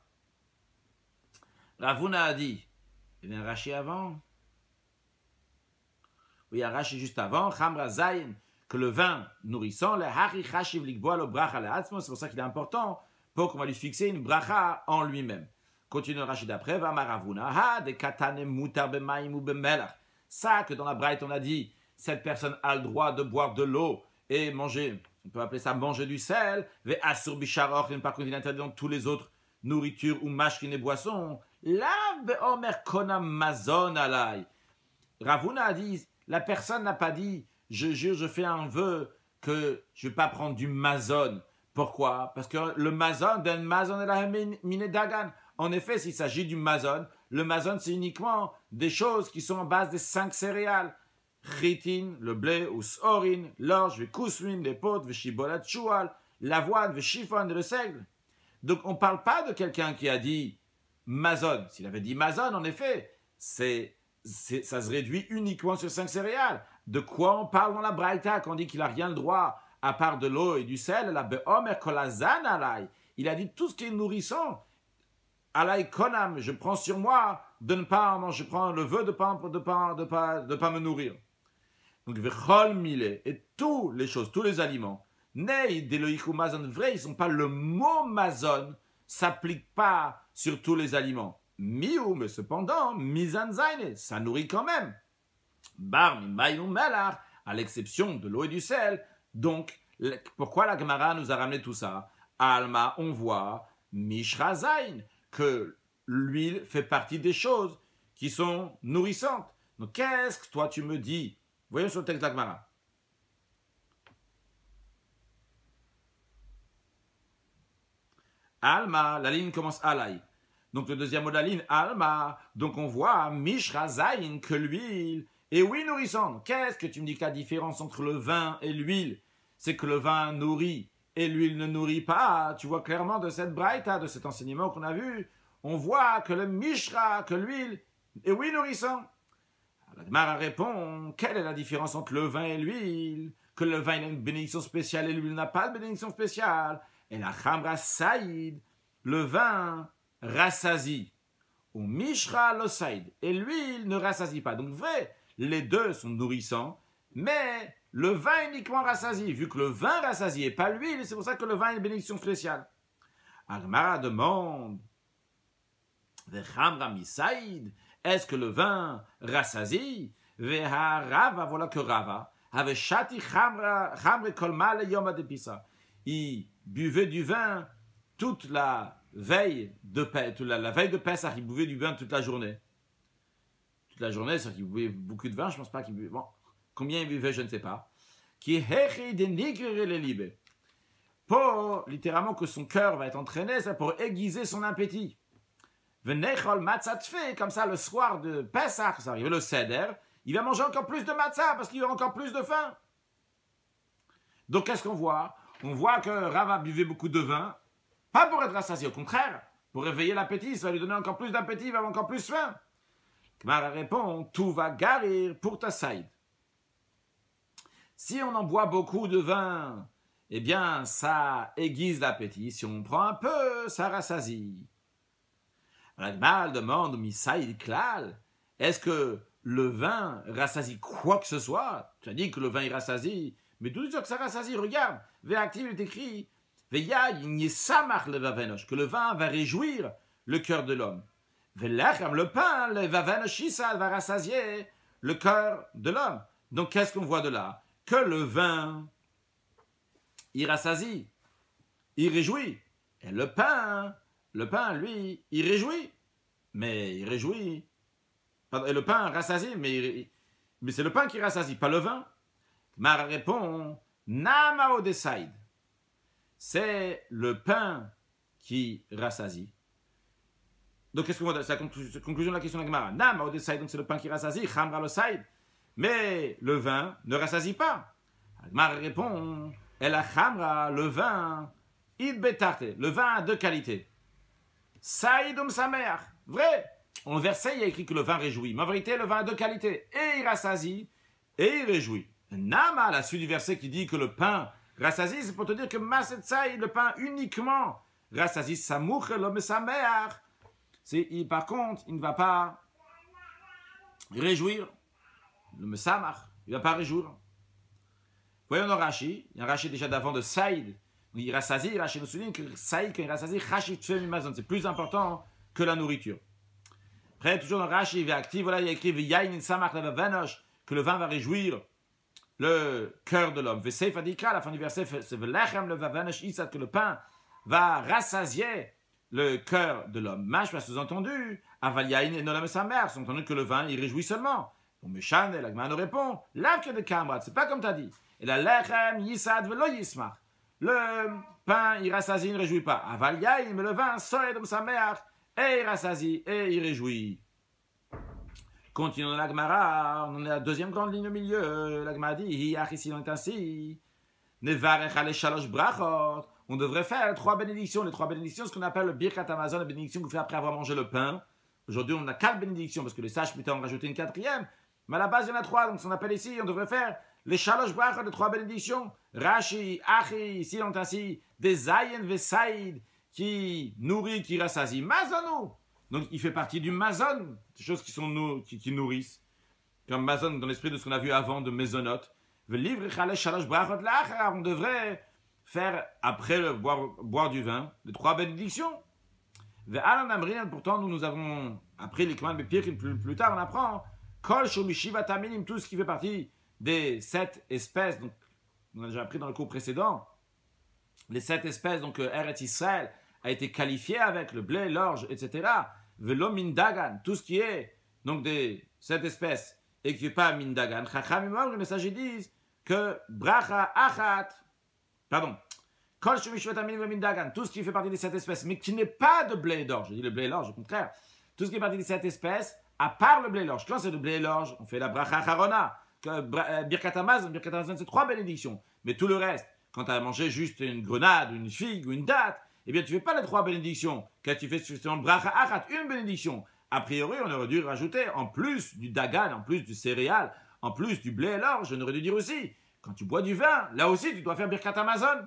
Ravuna a dit, il y a un Rashi avant. Oui, il y a un Rashi juste avant. Chamra zayin, que le vin nourrissant, le hari chashiv likboa lo bracha le atzmo, c'est pour ça qu'il est important, pour qu'on va lui fixer une bracha en lui-même. Continue le Rashi d'après, ve'ama Ravuna, ha de katanem mutar b'maim ou b'melach. Ça que dans la Braïta on a dit, cette personne a le droit de boire de l'eau et manger. On peut appeler ça manger du sel. Ve'asur bisharor, par contre il est interdit dans tous les autres nourritures ou mashkin et boissons. La be'omer konam mazon alay. Ravuna a dit, la personne n'a pas dit, je jure, je fais un vœu que je ne vais pas prendre du mazon. Pourquoi? Parce que le mazon, d'un mazon et la mine dagan. En effet, s'il s'agit du mazon, le mazon c'est uniquement des choses qui sont en base des cinq céréales. Chitin, le blé, ou sorin, l'orge, le kousmin, les potes, le shibolat choual, l'avoine, le chiffon et le seigle. Donc on ne parle pas de quelqu'un qui a dit mazon. S'il avait dit mazon, en effet, c'est, c'est, ça se réduit uniquement sur cinq céréales. De quoi on parle dans la Braïta quand on dit qu'il n'a rien le droit à part de l'eau et du sel? La be'omer kolazan alay. Il a dit tout ce qui est nourrissant. Alay konam, je prends sur moi de ne pas manger, je prends le vœu de ne pas, de pas, de pas, de pas me nourrir. Donc, vechol mile, et toutes les choses, tous les aliments, nei deloïchou mazon, vrai, ils ne sont pas, le mot mazon s'applique pas sur tous les aliments. Miou, mais cependant, mizan zaine, ça nourrit quand même. Bar mimayou melar, à l'exception de l'eau et du sel. Donc, pourquoi la Gemara nous a ramené tout ça? Alma, on voit, mishra zain, que l'huile fait partie des choses qui sont nourrissantes. Donc, qu'est-ce que toi tu me dis? Voyons sur le texte de la Gemara. Alma, la ligne commence alay. Donc, le deuxième mot de la ligne, alma. Donc, on voit mishra zain, que l'huile est oui nourrissante. Qu'est-ce que tu me dis que la différence entre le vin et l'huile? C'est que le vin nourrit et l'huile ne nourrit pas. Tu vois clairement de cette braïta, de cet enseignement qu'on a vu, on voit que le mishra, que l'huile est oui nourrissant. La Gemara répond, quelle est la différence entre le vin et l'huile? Que le vin a une bénédiction spéciale et l'huile n'a pas de bénédiction spéciale. Et la chamra saïd, le vin rassasie. Ou mishra lo saïd, et l'huile ne rassasie pas. Donc vrai, les deux sont nourrissants, mais le vin uniquement rassasie, vu que le vin rassasie et pas l'huile, c'est pour ça que le vin a une bénédiction spéciale. Agmara demande, Vechamra misaïd, est-ce que le vin rassasie? Veha rava, voilà que rava. Avait shati chamra kolma le yoma de pisa. Il buvait du vin toute la veille de toute la, la veille de Pessah, il buvait du vin toute la journée. Toute la journée, c'est-à-dire qu'il buvait beaucoup de vin, je ne pense pas qu'il buvait. Bon, combien il buvait, je ne sais pas. qui hechi dénigrer les libés. Pour, littéralement, que son cœur va être entraîné, c'est pour aiguiser son appétit. Venechol matzah tfeh, comme ça, le soir de Pessah, ça arrive, le Seder, il va manger encore plus de matzah parce qu'il aura encore plus de faim. Donc, qu'est-ce qu'on voit? On voit que Rava buvait beaucoup de vin, pas pour être rassasié, au contraire, pour réveiller l'appétit, ça va lui donner encore plus d'appétit, il va avoir encore plus faim. Gmara répond, tout va garir pour ta saïd. Si on en boit beaucoup de vin, eh bien, ça aiguise l'appétit. Si on prend un peu, ça rassasie. La Gmara demande, mi saïd klal, est-ce que le vin rassasie quoi que ce soit? Tu as dit que le vin il rassasie, mais d'où dire que ça rassasie? Regarde, Véactive est écrit, Veya y samach le vavenosh, que le vin va réjouir le cœur de l'homme. Velechem, le pain, le vavenosh isal va rassasier le cœur de l'homme. Donc qu'est-ce qu'on voit de là? Que le vin, il rassasie, il réjouit. Et le pain, le pain, lui, il réjouit. Mais il réjouit. Et le pain rassasie, mais, mais c'est le pain qui rassasie, pas le vin. Mara répond, Namao desaïd. C'est le pain qui rassasie. Donc, qu'est-ce qu'on voit? C'est la conclusion de la question de la Gemara. Namao desaïd, donc c'est le pain qui rassasie, Chamra le saïd. Mais le vin ne rassasie pas. La Gemara répond, El Chamra, le vin, id betarte, le vin a deux qualités. Saïd um samer, vrai. En verset, il y a écrit que le vin réjouit. Mais en vérité, le vin a deux qualités. Et il rassasie, et il réjouit. Nama, la suite du verset qui dit que le pain rassasie, c'est pour te dire que Masetsaï, le pain uniquement rassasie, Samouch, l'homme sa mère. Par contre, il ne va pas réjouir le Mesamach. Il ne va pas réjouir. Voyons nos Rashi. Il y a un Rashi déjà d'avant de Saïd. Il rassasie, Rashi nous souligne que Saïd, quand il rassasie, c'est plus important que la nourriture. Après, toujours dans Rashi, il est actif. Voilà, il y a écrit que le vin va réjouir le cœur de l'homme. Veseif adikra, à la fin du verset, c'est Velechem le vavanosh isat, que le pain va rassasier le cœur de l'homme. Mach, sous-entendu, avaliaïn et nolam sa mère, sous-entendu que le vin, il réjouit seulement. Bon, Meshan, la Gemara nous répond, lav que de kamrat, c'est pas comme tu as dit. Et la lechem yisad velo yismach. Le pain, il rassasie, il ne réjouit pas. Avaliaïn, mais le vin, soed de sa mère, et il rassasie, et il réjouit. Continuons la Gemara, on est à la deuxième grande ligne au milieu. La Gemara dit, ici on est ainsi. On devrait faire les trois bénédictions. Les trois bénédictions, ce qu'on appelle le Birkat Hamazon, la bénédiction qu'on fait après avoir mangé le pain. Aujourd'hui, on a quatre bénédictions, parce que les sages peut en rajouter une quatrième. Mais à la base, il y en a trois, donc ce qu'on appelle ici, on devrait faire les Shalosh Brachot, les trois bénédictions. Rashi, Achi, ici on est ainsi. Des Zayin Vesaïd, qui nourrit, qui rassasie. Mazonou. Donc, il fait partie du mazon, des choses qui, sont, qui, qui nourrissent. Comme mazon, dans l'esprit de ce qu'on a vu avant, de mésonote. On devrait faire, après le boire, boire du vin, les trois bénédictions. Pourtant, nous, nous avons appris les commandes, mais pire, plus, plus tard, on apprend tout ce qui fait partie des sept espèces. Donc, on a déjà appris dans le cours précédent. Les sept espèces, donc Eretz Israël a été qualifié avec le blé, l'orge, et cetera. Velo mindagan, tout ce qui est donc des cette espèce et qui n'est pas mindagan. Chachamim, les messagers disent que bracha achat, pardon, kol shumishvatamin ve mindagan, tout ce qui fait partie de cette espèce, mais qui n'est pas de blé et d'orge. Je dis le blé et l'orge, au contraire. Tout ce qui est partie de cette espèce, à part le blé et l'orge. Quand c'est le blé et l'orge, on fait la bracha charona. Birkat Hamazon, Birkat Hamazon, c'est trois bénédictions. Mais tout le reste, quand tu as mangé juste une grenade, une figue ou une date, eh bien, tu ne fais pas les trois bénédictions. Quand tu fais justement bracha achat, une bénédiction. A priori, on aurait dû rajouter, en plus du dagan, en plus du céréal, en plus du blé et l'orge, on aurait dû dire aussi, quand tu bois du vin, là aussi, tu dois faire Birkat Hamazon.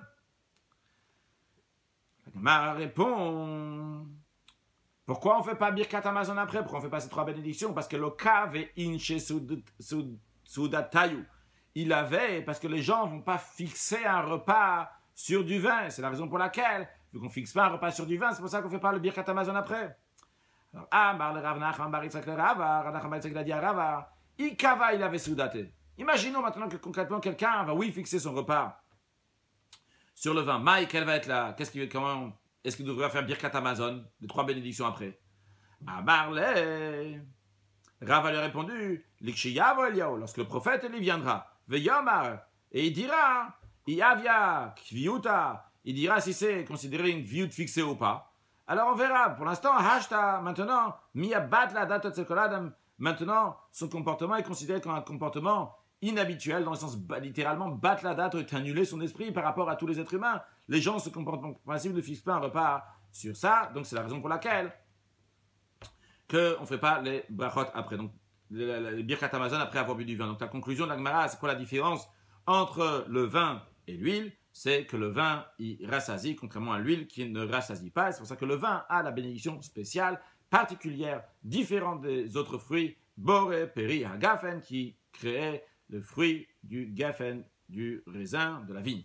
Ma répond, pourquoi on ne fait pas Birkat Hamazon après? Pourquoi on ne fait pas ces trois bénédictions? Parce que le kave inche sudatayu. Il avait, parce que les gens ne vont pas fixer un repas sur du vin. C'est la raison pour laquelle, vu qu'on ne fixe pas un repas sur du vin, c'est pour ça qu'on ne fait pas le Birkat Hamazon après. Alors, Amar le Rav Nachman bar Yitzchak le Rava, Rav Nachman bar Yitzchak l'a dit à Rava, Ikava il avait soudaté. Imaginons maintenant que concrètement quelqu'un va, oui, fixer son repas sur le vin. Maï, quelle va être là? Qu'est-ce qu'il, comment, est-ce qu'il devrait faire Birkat Hamazon, les trois bénédictions après? Amar le Rava lui a répondu, L'Ikshiyavo Eliyahu, lorsque le prophète lui viendra, Veyomar, Et il dira, Iavia, Kviuta, il dira si c'est considéré une Kviut fixée ou pas. Alors on verra. Pour l'instant, Hashta, maintenant, Miabat la date de maintenant, son comportement est considéré comme un comportement inhabituel, dans le sens littéralement battre la date est annuler son esprit par rapport à tous les êtres humains. Les gens se comportent en principe ne fixent pas un repas sur ça, donc c'est la raison pour laquelle qu'on ne fait pas les brachot après, donc les, les birkat Amazon après avoir bu du vin. Donc la conclusion de la Gemara, c'est quoi la différence entre le vin et l'huile? C'est que le vin il rassasie, contrairement à l'huile qui ne rassasie pas. C'est pour ça que le vin a la bénédiction spéciale, particulière, différente des autres fruits, boré, peri, hagafen, qui créaient le fruit du gafen, du raisin, de la vigne.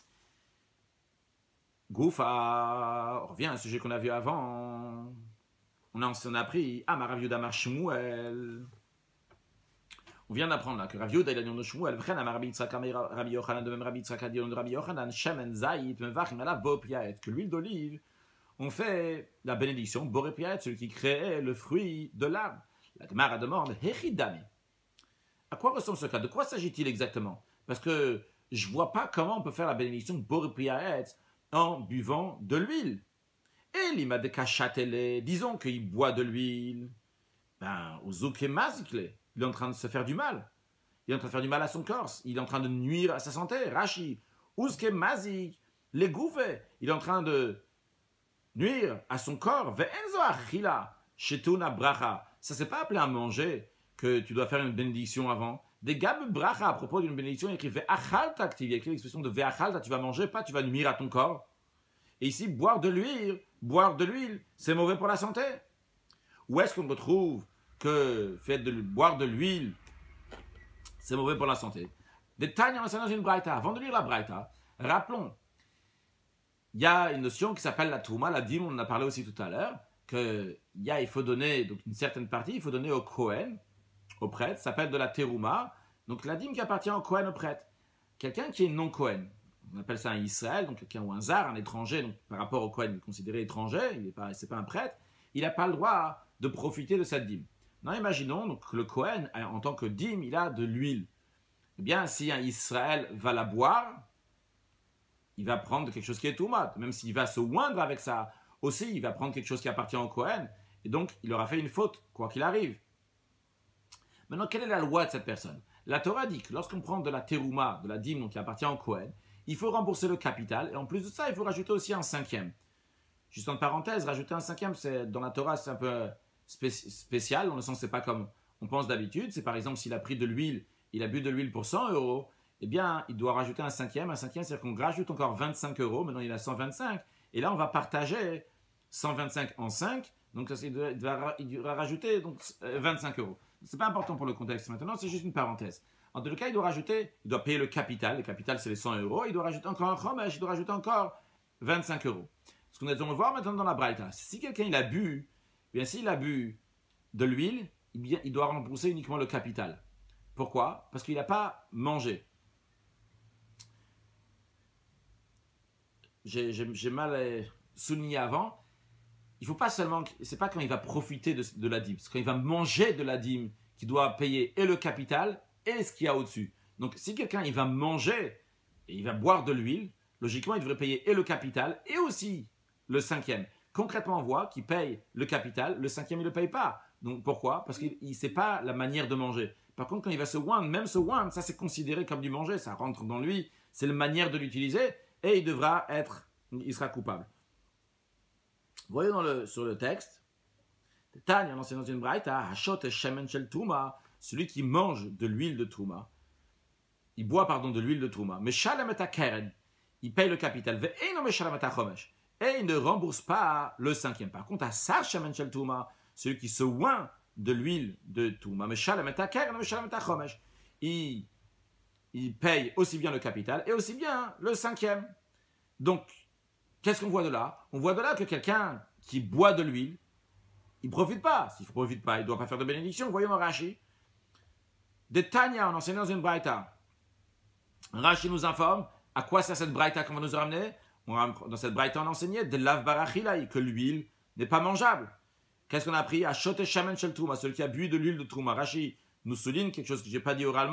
Goufa, on revient à un sujet qu'on a vu avant. On a, on a appris, ah, ma Rav Yehuda Amar Shmuel. On vient d'apprendre là que Rav Yehuda il a dit de Shmuel, Vchen Amar Rabbi Yitzhak, Rabbi Yochanan, de même Rabbi Yitzhak a dit de Rabbi Yochanan, Shemen Zayit, Mevachim ala Bo Priaet, que l'huile d'olive, on fait la bénédiction, Boré Priaet, celui qui crée le fruit de l'arbre. La Gemara demande, Hechidami. À quoi ressemble ce cas? De quoi s'agit-il exactement? Parce que je ne vois pas comment on peut faire la bénédiction Boré Priaet en buvant de l'huile. Et l'ima de kachatele, disons qu'il boit de l'huile, ben, uzuke mazikle, il est en train de se faire du mal. Il est en train de faire du mal à son corps. Il est en train de nuire à sa santé. Rashi, uzuke mazik, les gouffes, il est en train de nuire à son corps. Ve'enzo achila, shetuna bracha. Ça, c'est pas appelé à manger que tu dois faire une bénédiction avant. Des gab bracha, à propos d'une bénédiction, il écrit ve'achalta, il y a écrit l'expression de ve'achalta, tu vas manger, pas tu vas nuire à ton corps. Et ici, boire de l'huile, boire de l'huile, c'est mauvais pour la santé. Où est-ce qu'on retrouve que fait de boire de l'huile, c'est mauvais pour la santé? Des Tanya, on dans une braïta. Avant de lire la braïta, rappelons, il y a une notion qui s'appelle la touma, la dîme, on en a parlé aussi tout à l'heure, que il y a, il faut donner donc une certaine partie, il faut donner au Kohen, au prêtre, ça s'appelle de la terouma, donc la dîme qui appartient au Kohen, au prêtre. Quelqu'un qui est non Kohen, on appelle ça un Israël, donc quelqu'un ou un zar, un étranger, donc par rapport au Kohen, il est considéré étranger, il n'est pas, c'est pas un prêtre, il n'a pas le droit de profiter de cette dîme. Non, imaginons donc que le Kohen, en tant que dîme, il a de l'huile. Eh bien, si un Israël va la boire, il va prendre quelque chose qui est toumat. Même s'il va se oindre avec ça, aussi, il va prendre quelque chose qui appartient au Kohen, et donc il aura fait une faute, quoi qu'il arrive. Maintenant, quelle est la loi de cette personne? La Torah dit que lorsqu'on prend de la terouma, de la dîme donc qui appartient au Kohen, il faut rembourser le capital, et en plus de ça, il faut rajouter aussi un cinquième. Juste en parenthèse, rajouter un cinquième, c'est, dans la Torah, c'est un peu spéci- spécial, dans le sens c'est pas comme on pense d'habitude. C'est par exemple, s'il a pris de l'huile, il a bu de l'huile pour cent euros, eh bien, il doit rajouter un cinquième. Un cinquième, c'est-à-dire qu'on rajoute encore vingt-cinq euros, maintenant il a cent vingt-cinq, et là, on va partager cent vingt-cinq en cinq, donc il doit, il doit, il doit rajouter donc, vingt-cinq euros. C'est pas important pour le contexte maintenant, c'est juste une parenthèse. En tout cas, il doit rajouter, il doit payer le capital. Le capital, c'est les cent euros. Il doit rajouter encore un chomesh, il doit rajouter encore vingt-cinq euros. Ce qu'on est en voir maintenant dans la braïta, si quelqu'un il a bu, eh bien s'il a bu de l'huile, il doit rembourser uniquement le capital. Pourquoi? Parce qu'il n'a pas mangé. J'ai, j'ai, j'ai mal souligné avant. Il ne faut pas seulement, c'est pas quand il va profiter de, de la dîme, c'est quand il va manger de la dîme qu'il doit payer et le capital et ce qu'il y a au-dessus. Donc, si quelqu'un il va manger et il va boire de l'huile, logiquement, il devrait payer et le capital et aussi le cinquième. Concrètement, on voit qu'il paye le capital, le cinquième, il ne le paye pas. Donc, pourquoi? Parce qu'il ne sait pas la manière de manger. Par contre, quand il va se oindre, même se oindre, ça c'est considéré comme du manger, ça rentre dans lui, c'est la manière de l'utiliser et il devra être, il sera coupable. Voyons dans le, sur le texte, Tanya, c'est dans une braïta, Hashot shemen shel touma, celui qui mange de l'huile de Trouma, il boit pardon de l'huile de Trouma, mais shalem et keren, il paye le capital, et il ne rembourse pas le cinquième. Par contre, à sa shemen shel Trouma, celui qui se oint de l'huile de Trouma, mais shalem et keren, mais shalem et chomesh, il il paye aussi bien le capital et aussi bien le cinquième. Donc, qu'est-ce qu'on voit de là? On voit de là que quelqu'un qui boit de l'huile, il ne profite pas. S'il ne profite pas, il ne doit pas faire de bénédiction. Voyons dans Rashi. Des Tanya, on enseigne dans une braïta. Rashi nous informe à quoi sert cette braïta qu'on va nous ramener. Dans cette braïta, on enseignait de l'av barachilaï, que l'huile n'est pas mangeable. Qu'est-ce qu'on a appris? À shote shamen shel trouma, celui qui a bu de l'huile de trouma. Rashi nous souligne quelque chose que je n'ai pas dit oralement,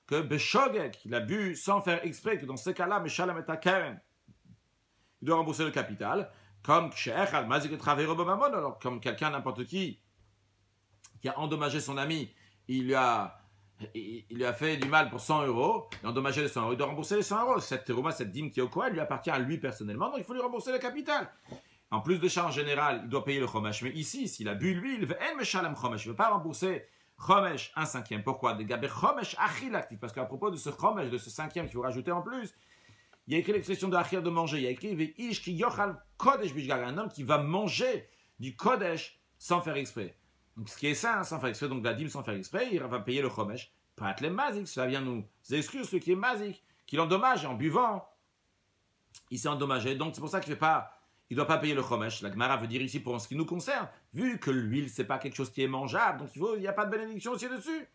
que Beshogek, il a bu sans faire exprès, que dans ce cas-là, Meshalem et Keren, il doit rembourser le capital, comme Kshe'echal Mazik Travero Bamamon, alors comme quelqu'un, n'importe qui, qui a endommagé son ami, il lui a, il, il lui a fait du mal pour cent euros, il a endommagé les cent euros, il doit rembourser les cent euros. Cette terouma, cette dîme qui est au coin, lui appartient à lui personnellement, donc il faut lui rembourser le capital. En plus de ça, en général, il doit payer le chomesh. Mais ici, s'il a bu l'huile, il ne veut pas rembourser chomesh un cinquième. Pourquoi? Des gabé chomesh achilaktif. Parce qu'à propos de ce chomesh, de ce cinquième qu'il faut rajouter en plus, il y a écrit l'expression de achir de manger. Il y a écrit veish ki yochal kodesh bishgar, un homme qui va manger du kodesh sans faire exprès. Donc ce qui est sain, sans faire exprès, donc la dîme sans faire exprès, il va payer le chomesh. Pas les mazik, cela vient nous exclure ce qui est mazik, qu'il endommage en buvant. Il s'est endommagé, donc c'est pour ça qu'il ne fait pas. Il ne doit pas payer le chomesh. La Gemara veut dire ici, pour ce qui nous concerne, vu que l'huile, ce n'est pas quelque chose qui est mangeable, donc il n'y a pas de bénédiction aussi dessus.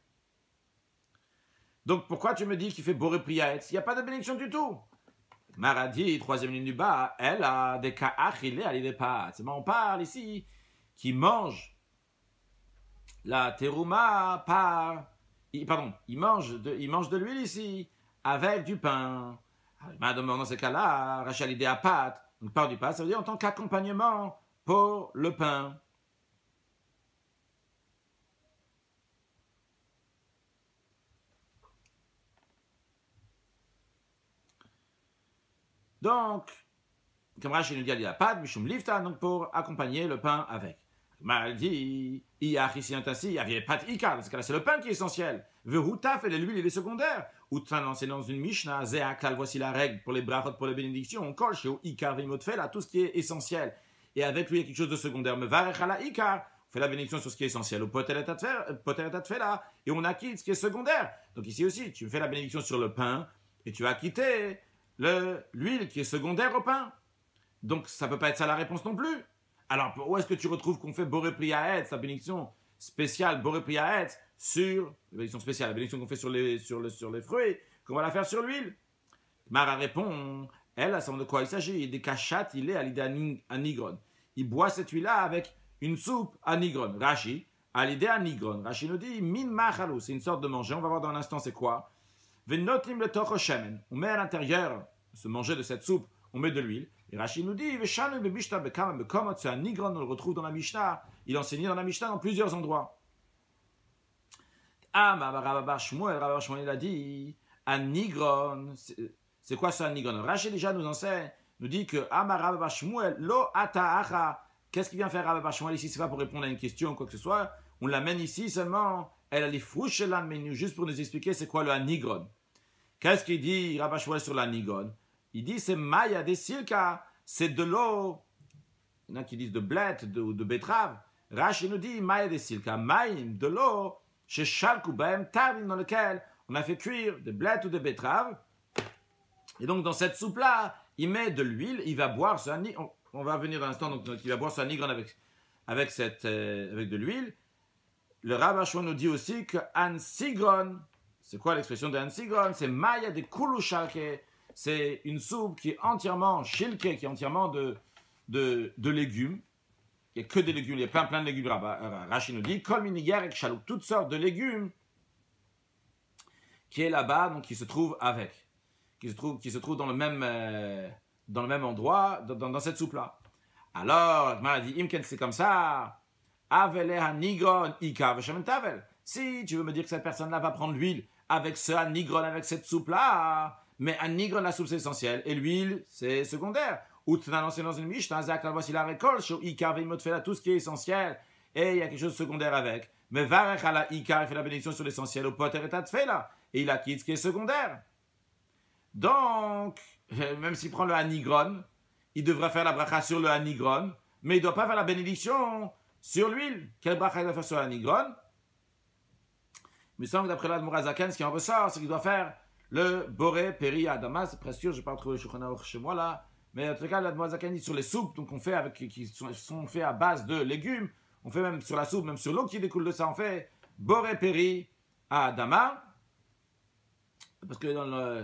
Donc pourquoi tu me dis qu'il fait boré priaetz? Il n'y a pas de bénédiction du tout. La Gemara dit, troisième ligne du bas, elle a des cas achilés à l'idée pas. On parle ici qui mange la terouma par. Pardon, il mange de, il mange de l'huile ici avec du pain. Alors, dans ce cas-là, Rachel l'idée à pâte. Donc, par du pain, ça veut dire en tant qu'accompagnement pour le pain. Donc, comme Rachel nous dit, il y a la pâte, Mishum Lifta, donc pour accompagner le pain avec. Mal dit, Iyach ici ainsi, il y avait pas de Ikar, dans ce cas-là, c'est le pain qui est essentiel. Verutaf et l'huile, il est secondaire. Outran, c'est dans une Mishnah, Zéakal, voici la règle pour les brachot, pour les bénédictions. On colle chez Ikar, Vimotfela, tout ce qui est essentiel. Et avec lui, il y a quelque chose de secondaire. Mais Varechala Ikar, on fait la bénédiction sur ce qui est essentiel. Au Poteret Atfela, et on acquitte ce qui est secondaire. Donc ici aussi, tu fais la bénédiction sur le pain, et tu as quitté l'huile qui est secondaire au pain. Donc ça ne peut pas être ça la réponse non plus. Alors, où est-ce que tu retrouves qu'on fait Boré Priaetz, la bénédiction spéciale Boré Priaetz, sur, la bénédiction spéciale, la bénédiction qu'on fait sur les, sur, le, sur les fruits, qu'on va la faire sur l'huile? Mara répond, elle, elle sait de quoi il s'agit. Des cachats, il est à l'idée à Nigron. Il boit cette huile-là avec une soupe à Nigron. Rashi, à l'idée à Nigron. Rashi nous dit, min machalou, c'est une sorte de manger. On va voir dans un instant c'est quoi. Venotim le toch shemen. On met à l'intérieur, ce manger de cette soupe, on met de l'huile. Et Rashi nous dit, c'est un Nigron, on le retrouve dans la Mishnah. Il enseignait dans la Mishnah dans plusieurs endroits. Ah, mais Rabba Shmuel, Rabba Shmuel, il a dit, un Nigron, c'est quoi ça, un Nigron? Rashi déjà nous enseigne, nous dit que Amar Rabba Shmuel, lo ata'acha. Qu'est-ce qu'il vient faire Rabba Shmuel ici? C'est pas pour répondre à une question ou quoi que ce soit. On l'amène ici seulement, elle a les fouches là, mais juste pour nous expliquer c'est quoi le Nigron. Qu'est-ce qu'il dit Rabba Shmuel sur la Nigron? Il dit c'est Maya des Silka, c'est de l'eau. Il y en a qui disent de blé, de, de betterave. Rashi nous dit Maya des Silka, Maïm, de l'eau, chez Shalkoubaim, Tavin, dans lequel on a fait cuire de blé ou de betterave. Et donc dans cette soupe-là, il met de l'huile, il va boire ce on, on va venir dans l'instant, donc, donc il va boire ce nigron avec, avec, cette, euh, avec de l'huile. Le Rabba Shmuel nous dit aussi que un sigron, c'est quoi l'expression de un sigron? C'est Maya de Kulushalke. C'est une soupe qui est entièrement shilke, qui est entièrement de, de, de légumes. Il n'y a que des légumes, il y a plein, plein de légumes. Rashi nous dit, kol miniger et chalouk, toutes sortes de légumes qui est là-bas, donc qui se trouve avec, qui se trouve, qui se trouve dans le même, euh, dans le même endroit, dans, dans cette soupe-là. Alors, il dit, imken, c'est comme ça. Avele nigron ika v'shemen tavel. Si tu veux me dire que cette personne-là va prendre l'huile avec ce nigron, avec cette soupe-là, mais un nigron, la soupe, c'est essentiel, et l'huile, c'est secondaire. Ou tu as lancé dans une Mishnah, voici la récolte, chez Ikar, il fait là tout ce qui est essentiel, et il y a quelque chose de secondaire avec. Mais Varech à la Ikar, il fait la bénédiction sur l'essentiel, au poter et fait là, et il acquitte ce qui est secondaire. Donc, même s'il prend le Hanigron, il devra faire la bracha sur le Hanigron, mais il ne doit pas faire la bénédiction sur l'huile. Quelle bracha il doit faire sur le Hanigron? Il me semble que d'après l'Admor Azaken, ce qui en ressort, c'est qu'il doit faire le Boré Peri Adama, c'est presque sûr, je n'ai pas retrouvé le Shulchan Aruch chez moi là, mais en tout cas, l'Admor Azaken dit sur les soupes, donc on fait avec, qui sont, sont faits à base de légumes, on fait même sur la soupe, même sur l'eau qui découle de ça, on fait Boré Peri Adama, parce que dans le,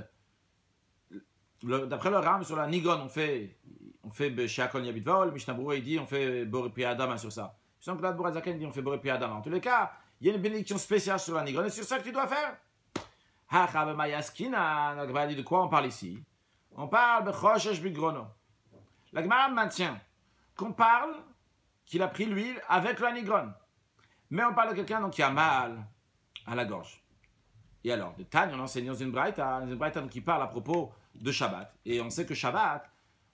le d'après le Ram, sur la Nigon, on fait, on fait Sheakol Yabitvol, Mishnah Berurah, il dit on fait Boré Peri Adama sur ça. Je sens que l'Admor Azaken dit on fait Boré Peri Adama. En tous les cas, il y a une bénédiction spéciale sur la Nigon, et c'est sur ça que tu dois faire. La Gemara dit de quoi on parle ici? On parle de Choshesh Bigrono. La Gemara maintient qu'on parle qu'il a pris l'huile avec le Hanigron. Mais on parle de quelqu'un donc, qui a mal à la gorge. Et alors, de Tanya, on enseigne dans une braïta, une braïta qui parle à propos de Shabbat. Et on sait que Shabbat,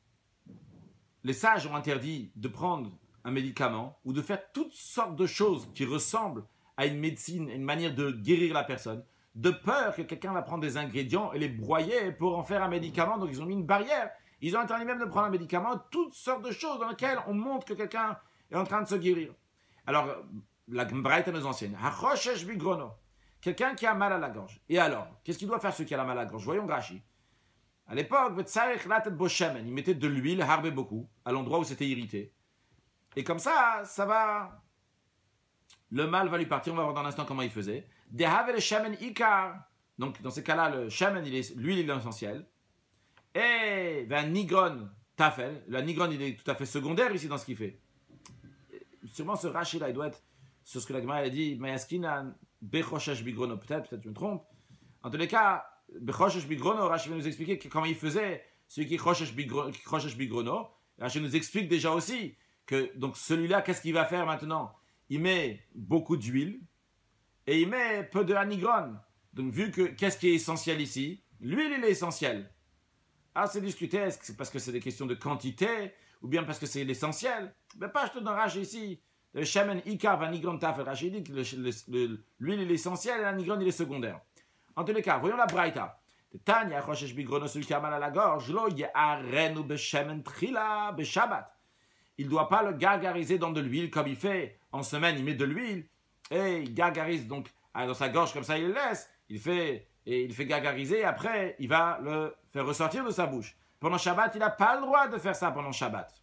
les sages ont interdit de prendre un médicament ou de faire toutes sortes de choses qui ressemblent à une médecine, une manière de guérir la personne, de peur que quelqu'un va prendre des ingrédients et les broyer pour en faire un médicament. Donc ils ont mis une barrière. Ils ont interdit même de prendre un médicament, toutes sortes de choses dans lesquelles on montre que quelqu'un est en train de se guérir. Alors, la Braïta nous enseigne, Hachoshesh Bigrono, quelqu'un qui a mal à la gorge. Et alors, qu'est-ce qu'il doit faire celui qui a mal à la gorge? Voyons Rashi. À l'époque, il mettait de l'huile, harbe beaucoup, à l'endroit où c'était irrité. Et comme ça, ça va... Le mal va lui partir, on va voir dans un instant comment il faisait. Donc, dans ces cas-là, le shaman, l'huile, il est essentiel. Et un nigron tafel, la nigron, il est tout à fait secondaire ici dans ce qu'il fait. Sûrement ce Rashi là, il doit être sur ce que la Gemara a dit, Mayaskina bechoshesh bigrono, peut-être, peut-être je me trompe. En tous les cas, bechoshesh bigrono, Rashi va nous expliquer comment il faisait, celui qui choshesh bigrono. Rashi nous explique déjà aussi que donc celui-là, qu'est-ce qu'il va faire maintenant? Il met beaucoup d'huile et il met peu de hanigron. Donc vu que qu'est-ce qui est essentiel ici? L'huile, il est essentiel. Ah, c'est discuté, est-ce que c'est parce que c'est des questions de quantité ou bien parce que c'est l'essentiel? Mais pas je te donne Rashi ici. Le shaman ikar va nigron tafel. Rashi dit que l'huile est l'essentiel et la nigron il est secondaire. En tous les cas, voyons la braïta. Tanya choshesh bigrono, celui qui a mal à la gorge, lo ye'arenu beshemen trila beshabbat. Il ne doit pas le gargariser dans de l'huile comme il fait en semaine, il met de l'huile et il gargarise donc dans sa gorge comme ça, il le laisse, il fait et il fait gargariser et après il va le faire ressortir de sa bouche. Pendant Shabbat, il n'a pas le droit de faire ça pendant Shabbat.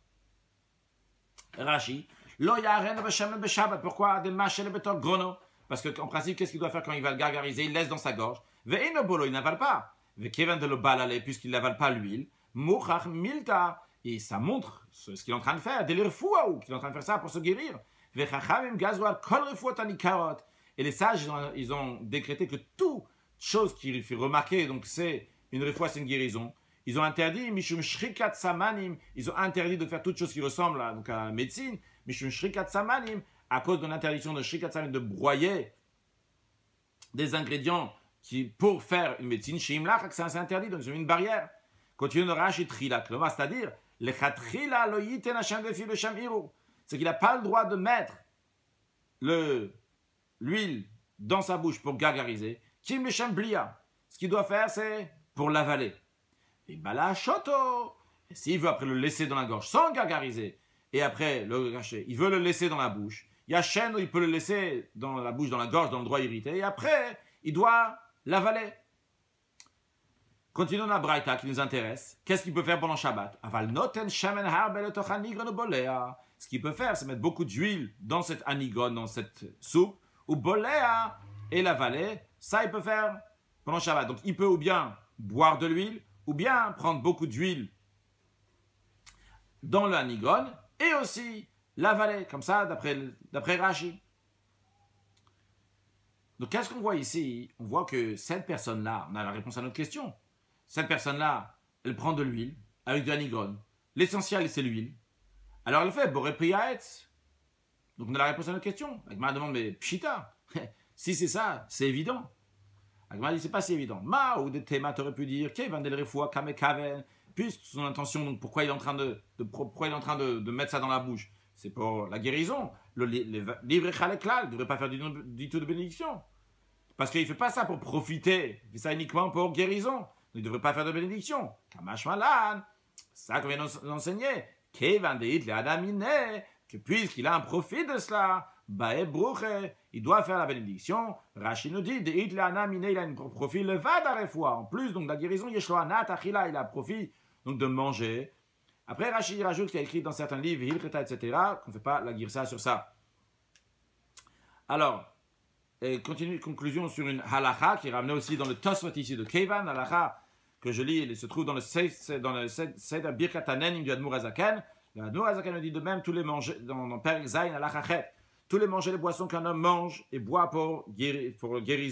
Rashi, lo yaren beshemen beshabbat. Pourquoi des machel betor grono? Parce qu'en principe, qu'est-ce qu'il doit faire quand il va le gargariser? Il laisse dans sa gorge. Ve'ino bolo, il n'avale pas. Ve'keven de le balale, puisqu'il n'avale pas l'huile. Mouchach milta. Et ça montre ce, ce qu'il est en train de faire. Des refouaou, qu'il est en train de faire ça pour se guérir. Ve'chachamim gazouar kol refouat anikarot. Et les sages, ils ont, ils ont décrété que toute chose qui fait remarquer, donc c'est une refoua, c'est une guérison. Ils ont interdit, mishum shrikat samanim, ils ont interdit de faire toute chose qui ressemble à, donc à la médecine, mishum shrikat samanim, à cause de l'interdiction de shrikat samanim, de broyer des ingrédients qui, pour faire une médecine, chez Imlach, c'est interdit, donc ils ont mis une barrière. Continue de racher trilak, c'est-à-dire, le chatrila lo yiten Hashem vefi b'shem iru, c'est qu'il n'a pas le droit de mettre le, l'huile dans sa bouche pour gargariser, kim b'shem blia. Ce qu'il doit faire, c'est pour l'avaler. Et bala shoto. Et s'il veut après le laisser dans la gorge sans gargariser, et après le cacher, il veut le laisser dans la bouche. Il y a chaîne où il peut le laisser dans la bouche, dans la gorge, dans l'endroit irrité, et après, il doit l'avaler. Continuons la braïta qui nous intéresse. Qu'est-ce qu'il peut faire pendant Shabbat? Aval noten shamen harbe le tochan nigron bolea. Ce qu'il peut faire, c'est mettre beaucoup d'huile dans cette anigron, dans cette soupe, ou bolea, et l'avaler. Ça, il peut faire pendant Shabbat. Donc, il peut ou bien boire de l'huile, ou bien prendre beaucoup d'huile dans l'anigron, et aussi l'avaler, comme ça, d'après, d'après Rashi. Donc, qu'est-ce qu'on voit ici? On voit que cette personne-là, on a la réponse à notre question. Cette personne-là, elle prend de l'huile avec de l'anigron. L'essentiel, c'est l'huile. Alors, elle fait boré priyaetz. Donc, on a la réponse à notre question. Agma demande, mais pshita, si c'est ça, c'est évident. Agma dit, c'est pas si évident. Ma ou de théma, t'aurais pu dire, kevan del refoua kame kaven. Puisque son intention, donc pourquoi il est en train de, de pourquoi il est en train de, de mettre ça dans la bouche? C'est pour la guérison. Le livre chalekla, il ne devrait pas faire du, du tout de bénédiction. Parce qu'il ne fait pas ça pour profiter. Il fait ça uniquement pour guérison. Il ne devrait pas faire de bénédiction. Kamash malan. Ça qu'on vient d'enseigner. Kevan deit le adamine. Que puisqu'il a un profit de cela, bae bruche, il doit faire la bénédiction. Rashi nous dit, deit le adamine, il a un profit le va d'arefua. En plus, donc la guérison, yeshlo anat achila, il a profit donc de manger. Après, Rashi rajoute qu'il a écrit dans certains livres, Hilcheta, et cetera, qu'on ne fait pas la girsa sur ça. Alors, et continue, conclusion sur une halakha qui est ramenée aussi dans le Tosfot ici de Kevan, halakha que je lis, il se trouve dans le Seder Birkat Hanenim du Admour Hazaken. Le Admour Hazaken nous dit de même, tous les manger, dans, dans Perek Zayin halakha chet, tous les manger, les boissons qu'un homme mange et boit pour, guéri, pour guérison,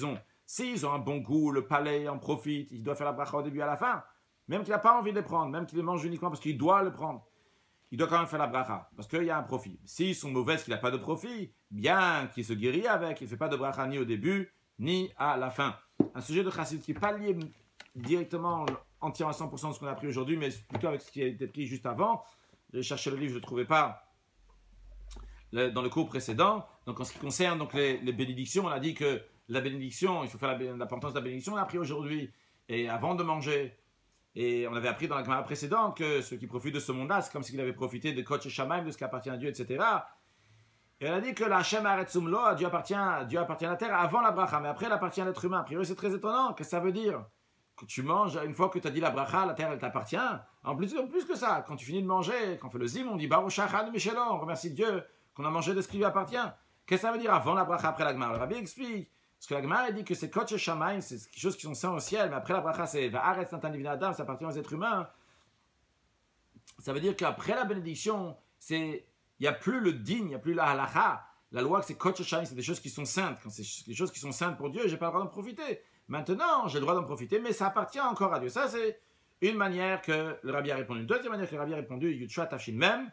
S'ils ont un bon goût, le palais en profite, il doit faire la bracha au début et à la fin, même qu'il n'a pas envie de les prendre, même qu'il les mange uniquement parce qu'il doit le prendre, il doit quand même faire la bracha, parce qu'il y a un profit. S'ils sont mauvaises, qu'il n'a pas de profit, bien qu'il se guérit avec, il ne fait pas de bracha ni au début, ni à la fin. Un sujet de chassid qui n'est pas lié directement, entièrement à cent pour cent de ce qu'on a appris aujourd'hui, mais plutôt avec ce qui a été pris juste avant. J'ai cherché le livre, je ne le trouvais pas le, dans le cours précédent. Donc en ce qui concerne donc, les, les bénédictions, on a dit que la bénédiction, il faut faire l'importance de la bénédiction, on a appris aujourd'hui, et avant de manger. Et on avait appris dans la Gemara précédente que ceux qui profitent de ce monde-là, c'est comme s'ils avaient profité de Kodesh Shamaim, de ce qui appartient à Dieu, et cetera. Et on a dit que la Hashem Haaretzum Lo, Dieu appartient, Dieu appartient à la terre avant la bracha, mais après il appartient à l'être humain. A priori, c'est très étonnant. Qu'est-ce que ça veut dire? Que tu manges, une fois que tu as dit la bracha, la terre elle t'appartient. En plus, en plus que ça, quand tu finis de manger, quand on fait le zim, on dit Baruch Shachar Michelon, on remercie Dieu qu'on a mangé de ce qui lui appartient. Qu'est-ce que ça veut dire avant la bracha, après la Gemara? Le Rabbi explique. Parce que la Gemara dit que c'est Kodesh Shamaim, c'est quelque chose qui sont saints au ciel, mais après la bracha, c'est Va'aretz Natan Livnei Adam, ça appartient aux êtres humains. Ça veut dire qu'après la bénédiction, c'est il n'y a plus le din, il n'y a plus la halacha. La loi, c'est Kodesh Shamaim, c'est des choses qui sont saintes. Quand c'est des choses qui sont saintes pour Dieu, j'ai pas le droit d'en profiter. Maintenant, j'ai le droit d'en profiter, mais ça appartient encore à Dieu. Ça, c'est une manière que le Rabbi a répondu. Une deuxième manière que le Rabbi a répondu, Yudshua Tafshin même.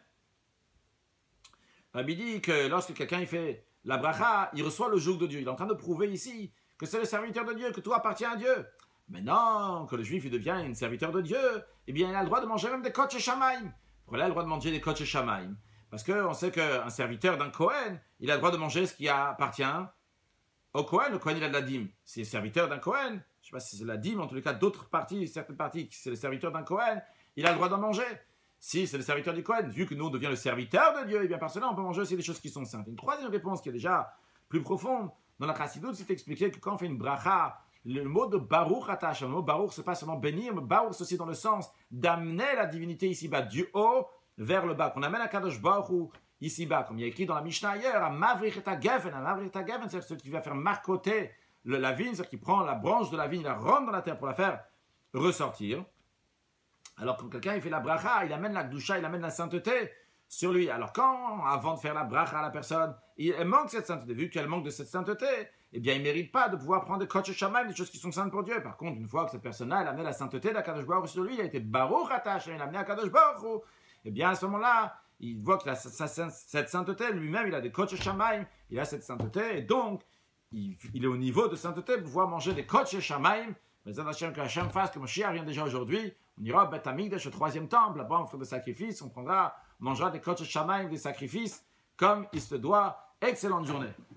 Le Rabbi dit que lorsque quelqu'un il fait la bracha, il reçoit le joug de Dieu. Il est en train de prouver ici que c'est le serviteur de Dieu, que tout appartient à Dieu. Maintenant que le juif il devient un serviteur de Dieu, eh bien il a le droit de manger même des Kodesh Shamaim. Pourquoi il a le droit de manger des Kodesh Shamaim? Parce qu'on sait qu'un serviteur d'un Kohen, il a le droit de manger ce qui appartient au Kohen. Le Kohen il a de la dîme. C'est le serviteur d'un Kohen. Je ne sais pas si c'est la dîme, en tous les cas d'autres parties, certaines parties, c'est le serviteur d'un Kohen, il a le droit d'en manger. Si c'est le serviteur du Kohen, vu que nous on devient le serviteur de Dieu, et bien par cela on peut manger aussi des choses qui sont saintes. Une troisième réponse qui est déjà plus profonde dans la chassidoute, c'est expliqué que quand on fait une bracha, le mot de baruch attache, le mot baruch c'est pas seulement bénir, mais baruch c'est aussi dans le sens d'amener la divinité ici-bas, du haut vers le bas, qu'on amène à Kadosh Baruch Hu ici-bas, comme il y a écrit dans la Mishnah ailleurs, à Mavrich et Geffen, à Mavrich et Geffen, c'est ce qui va faire marcoter le, la vigne, c'est-à-dire qui prend la branche de la vigne, il la rentre dans la terre pour la faire ressortir. Alors quand quelqu'un il fait la bracha, il amène la gdusha, il amène la sainteté sur lui. Alors quand, avant de faire la bracha à la personne, il manque cette sainteté, vu qu'elle manque de cette sainteté, eh bien il ne mérite pas de pouvoir prendre des Kodesh Shamaim, des choses qui sont saintes pour Dieu. Par contre, une fois que cette personne-là, elle a amené la sainteté d'Akadosh Baruch Hu sur lui, il a été Baruch Atash, il a amené Akadosh Baruch Hu, eh bien à ce moment-là, il voit que cette sainteté, lui-même, il a des Kodesh Shamaim, il a cette sainteté, et donc, il, il est au niveau de sainteté pour pouvoir manger des Kodesh Shamaim. Mais Hachem, que Hachem fasse, que Moshiach vient déjà aujourd'hui, on ira au Beth Amikdash, au troisième temple, là-bas on fera des sacrifices, on prendra, on mangera des Kodesh Shamaim, des sacrifices, comme il se doit. Excellente journée.